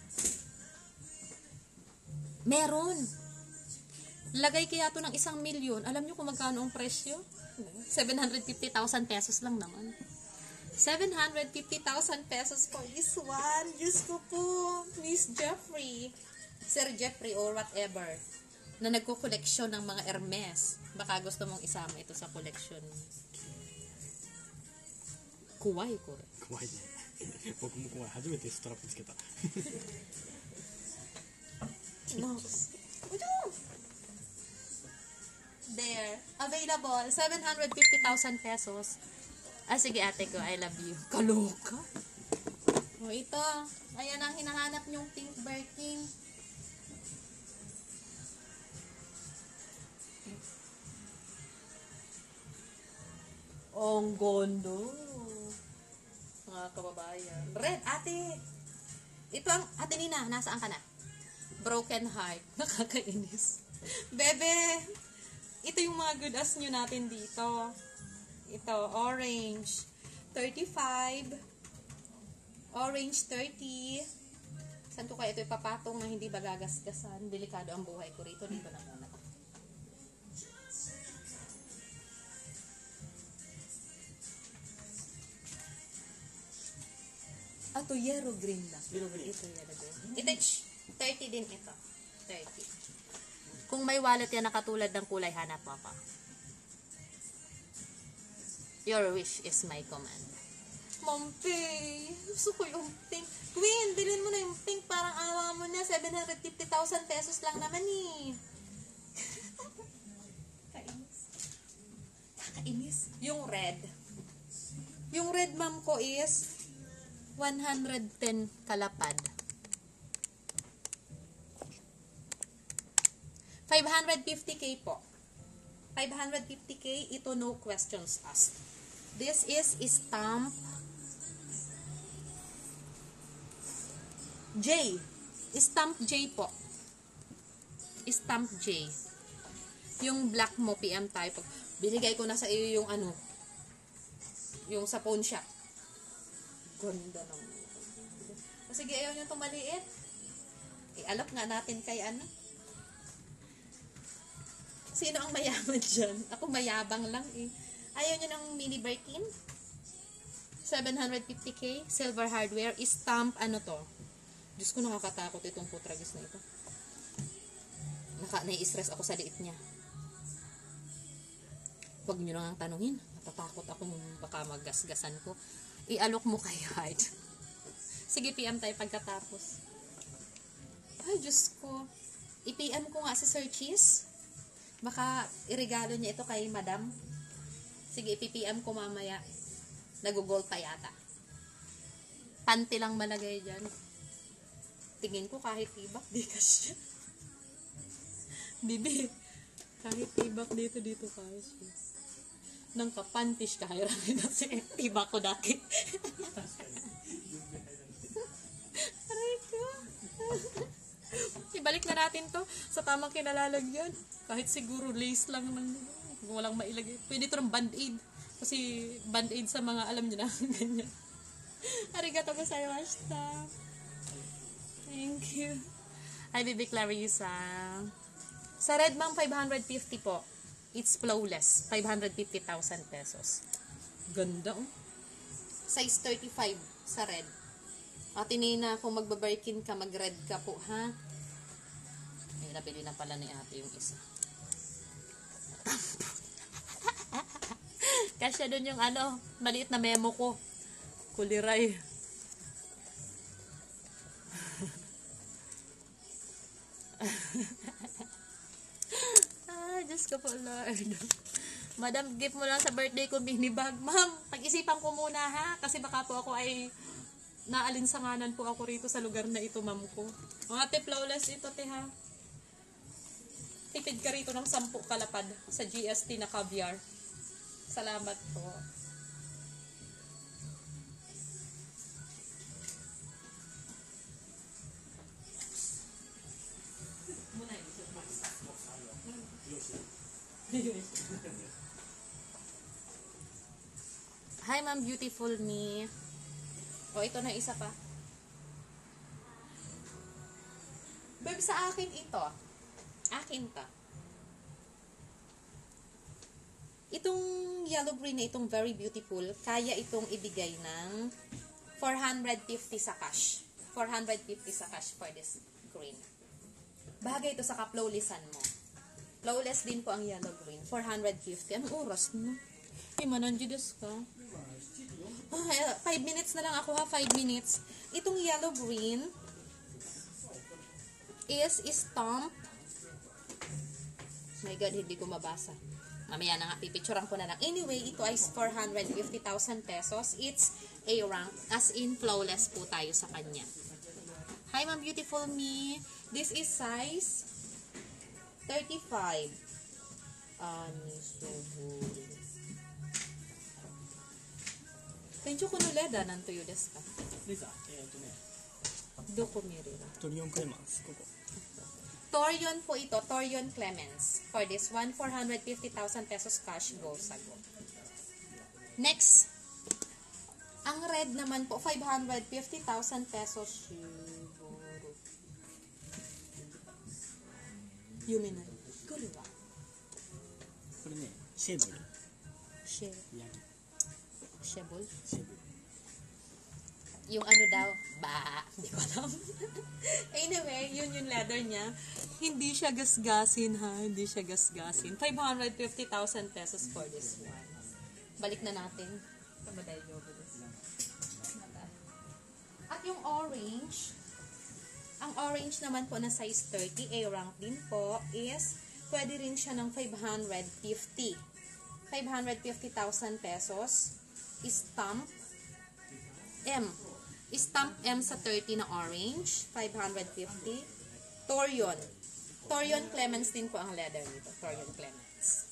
S1: Meron. Lagay kaya to ng isang milyon. Alam nyo kung magkano ang presyo? seven hundred fifty thousand pesos lang naman. seven hundred fifty thousand pesos for this one. Diyos ko po. Miss Jeffrey. Sir Jeffrey or whatever. Na nagko-koleksyon ng mga Hermes. Baka gusto mong isama ito sa koleksyon. Kuwai ko rin.
S2: 怖いね僕も怖い初めてストラップつけた
S1: No. There. Available. seven hundred fifty thousand pesos. Ah, sige ate ko. I love you. Kaloka. O, ito. Ayan ang hinahanap nyong pink Birkin. Ang gondo. Mga kababayan. Red, ate. Ito ang, ate Nina, nasaan ka na? Broken heart. Nakakainis. Bebe, ito yung mga good as nyo natin dito. Ito, orange. thirty-five. Orange, thirty. Saan ko kaya ito ipapatong na hindi bagagasgasan? Delikado ang buhay ko rito. Dito na muna. Ato, yellow green lang.
S2: Yellow green.
S1: Ito, yellow green. Ito, shh, thirty din ito. thirty. Kung may wallet yan na katulad ng kulay, hanap mo pa. Your wish is my command. Mampi, gusto ko yung pink. Queen, bilhin mo na yung pink. Parang awa mo na. seven hundred fifty thousand pesos lang naman eh. Kainis. Kainis. Yung red. Yung red, ma'am ko, is one hundred ten kalapad. five hundred fifty K po. five hundred fifty K, ito no questions asked. This is stamp J. Stamp J po. Stamp J. Yung black mo, P M type. Binigay ko na sa iyo yung ano, yung sa pawn shop. Ganda naman. Sige, ayaw nyo itong maliit. I-alok nga natin kay ano. Sino ang mayaman dyan? Ako mayabang lang eh. Ayaw nyo ng mini Birkin? seven hundred fifty K, silver hardware, stamp, ano to? Diyos ko, nakakatakot itong putragis na ito. Naka, nai-stress ako sa liit niya. Huwag nyo nang tanungin. Natatakot ako baka maggasgasan ko. I-alok mo kay Heart. Sige, P M tayo pagkatapos. Ay, Diyos ko. I-P M ko nga si Sir Cheese. Baka iregalo niya ito kay Madam. Sige, i-P M ko mamaya. Nag-gold pa yata. Panty lang malagay dyan. Tingin ko kahit tibak, di kasya. Bibi, kahit tibak dito, dito kasya. Nang kapantish kahiramin na si tibak ko daki. Aray ko. Ibalik natin to sa tamang kinalalagyan. Kahit siguro lace lang ng walang mailagay. Pwede ito ng band-aid. Kasi band-aid sa mga alam nyo na ganyan. Arigato gozaimashita. Thank you. Hi, Baby Clarissa. Sa red, ma'am, five hundred fifty po. It's flawless. five hundred fifty thousand pesos. Ganda, oh. Size thirty-five sa red. At na kung magbabarkin ka, mag-red ka po, ha? Ay, nabili na pala ni ate yung isa. Kasya doon yung ano, maliit na memo ko. Kuliray. Ah, Diyos ko po, Lord. Madam, gift mo lang sa birthday ko, mini bag. Ma'am, pag-isipan ko muna, ha? Kasi baka po ako ay naalinsanganan po ako rito sa lugar na ito, ma'am ko. Mga te, flawless ito, te, ha? Tipid ka rito ng sampu kalapad sa G S T na caviar. Salamat po. Hi, ma'am, beautiful me. O, ito na isa pa. Babe, sa akin ito. Akin ta. Itong yellow green na itong very beautiful, kaya itong ibigay ng four hundred fifty sa cash. four hundred fifty sa cash for this green. Bagay ito sa ka-flawlessan mo. Flawless din po ang yellow green. four hundred fifty. Anong oras mo? Imananjides ka. Ah, five minutes na lang ako ha. five minutes. Itong yellow green is stamp. My God, hindi ko mabasa. Mamaya na nga, pipicturean ko na lang. Anyway, ito ay four hundred fifty thousand pesos. It's A rank. As in, flawless po tayo sa kanya. Hi, ma'am, beautiful me. This is size thirty-five. Anisuguri. Tencho ko no leda nan toyo desu ka?
S2: レザー、えっとね、
S1: どこ見れる?
S2: トリオンクレマンス、ここ。
S1: Torion po ito, Torion Clemens. For this one, four hundred fifty thousand pesos cash goes ago. Next, ang red naman po, five hundred fifty thousand pesos siguro. Yumi na. Kuriwa.
S2: これね、シェーブル。
S1: She,
S2: ヤギ。
S1: shebol.
S2: シェーブル。
S1: Yung ano daw, ba, hindi ko alam. Anyway, yun yung leather niya. Hindi siya gasgasin ha, hindi siya gasgasin. five hundred fifty thousand pesos for this one. Balik na natin. At yung orange, ang orange naman po na size thirty, A rank din po, is pwede rin siya ng five hundred fifty. five hundred fifty thousand pesos. Stamp M. Stamp M sa thirty na orange. five hundred fifty. Torion. Torion Clemens din po ang leather nito. Torion Clemens.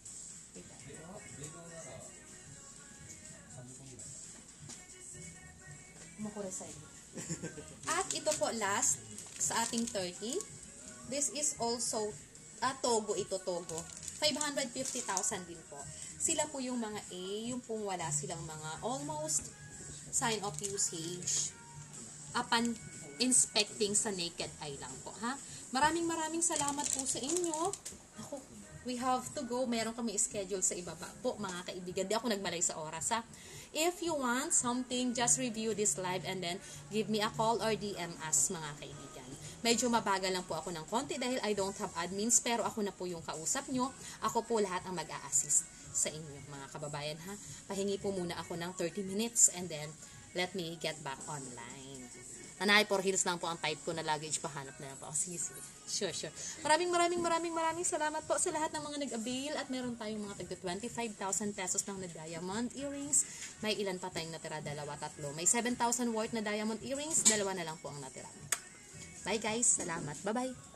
S1: At ito po last sa ating thirty. This is also ah, Togo ito, Togo. five hundred fifty thousand din po. Sila po yung mga A, yung pong wala silang mga almost sign of usage upon inspecting sa naked eye lang po, ha? Maraming maraming salamat po sa inyo. Ako, we have to go. Meron kami schedule sa ibaba po, mga kaibigan. Di ako nagmalay sa oras, ha? If you want something, just review this live and then give me a call or D M us, mga kaibigan. Medyo mabagal lang po ako ng konti dahil I don't have admins, pero ako na po yung kausap nyo. Ako po lahat ang mag-a-assist sa inyo, mga kababayan, ha? Pahingi po muna ako ng thirty minutes and then let me get back online. Nanay for heels lang po ang type ko na luggage, pahanap na lang po. Sige, sige. Sure, sure. Maraming maraming maraming maraming salamat po sa lahat ng mga nag-avail at meron tayong mga tagda twenty-five thousand pesos lang na diamond earrings. May ilan pa tayong natira? Dalawa, tatlo. May seven thousand worth na diamond earrings. Dalawa na lang po ang natira. Bye guys. Salamat. Bye-bye.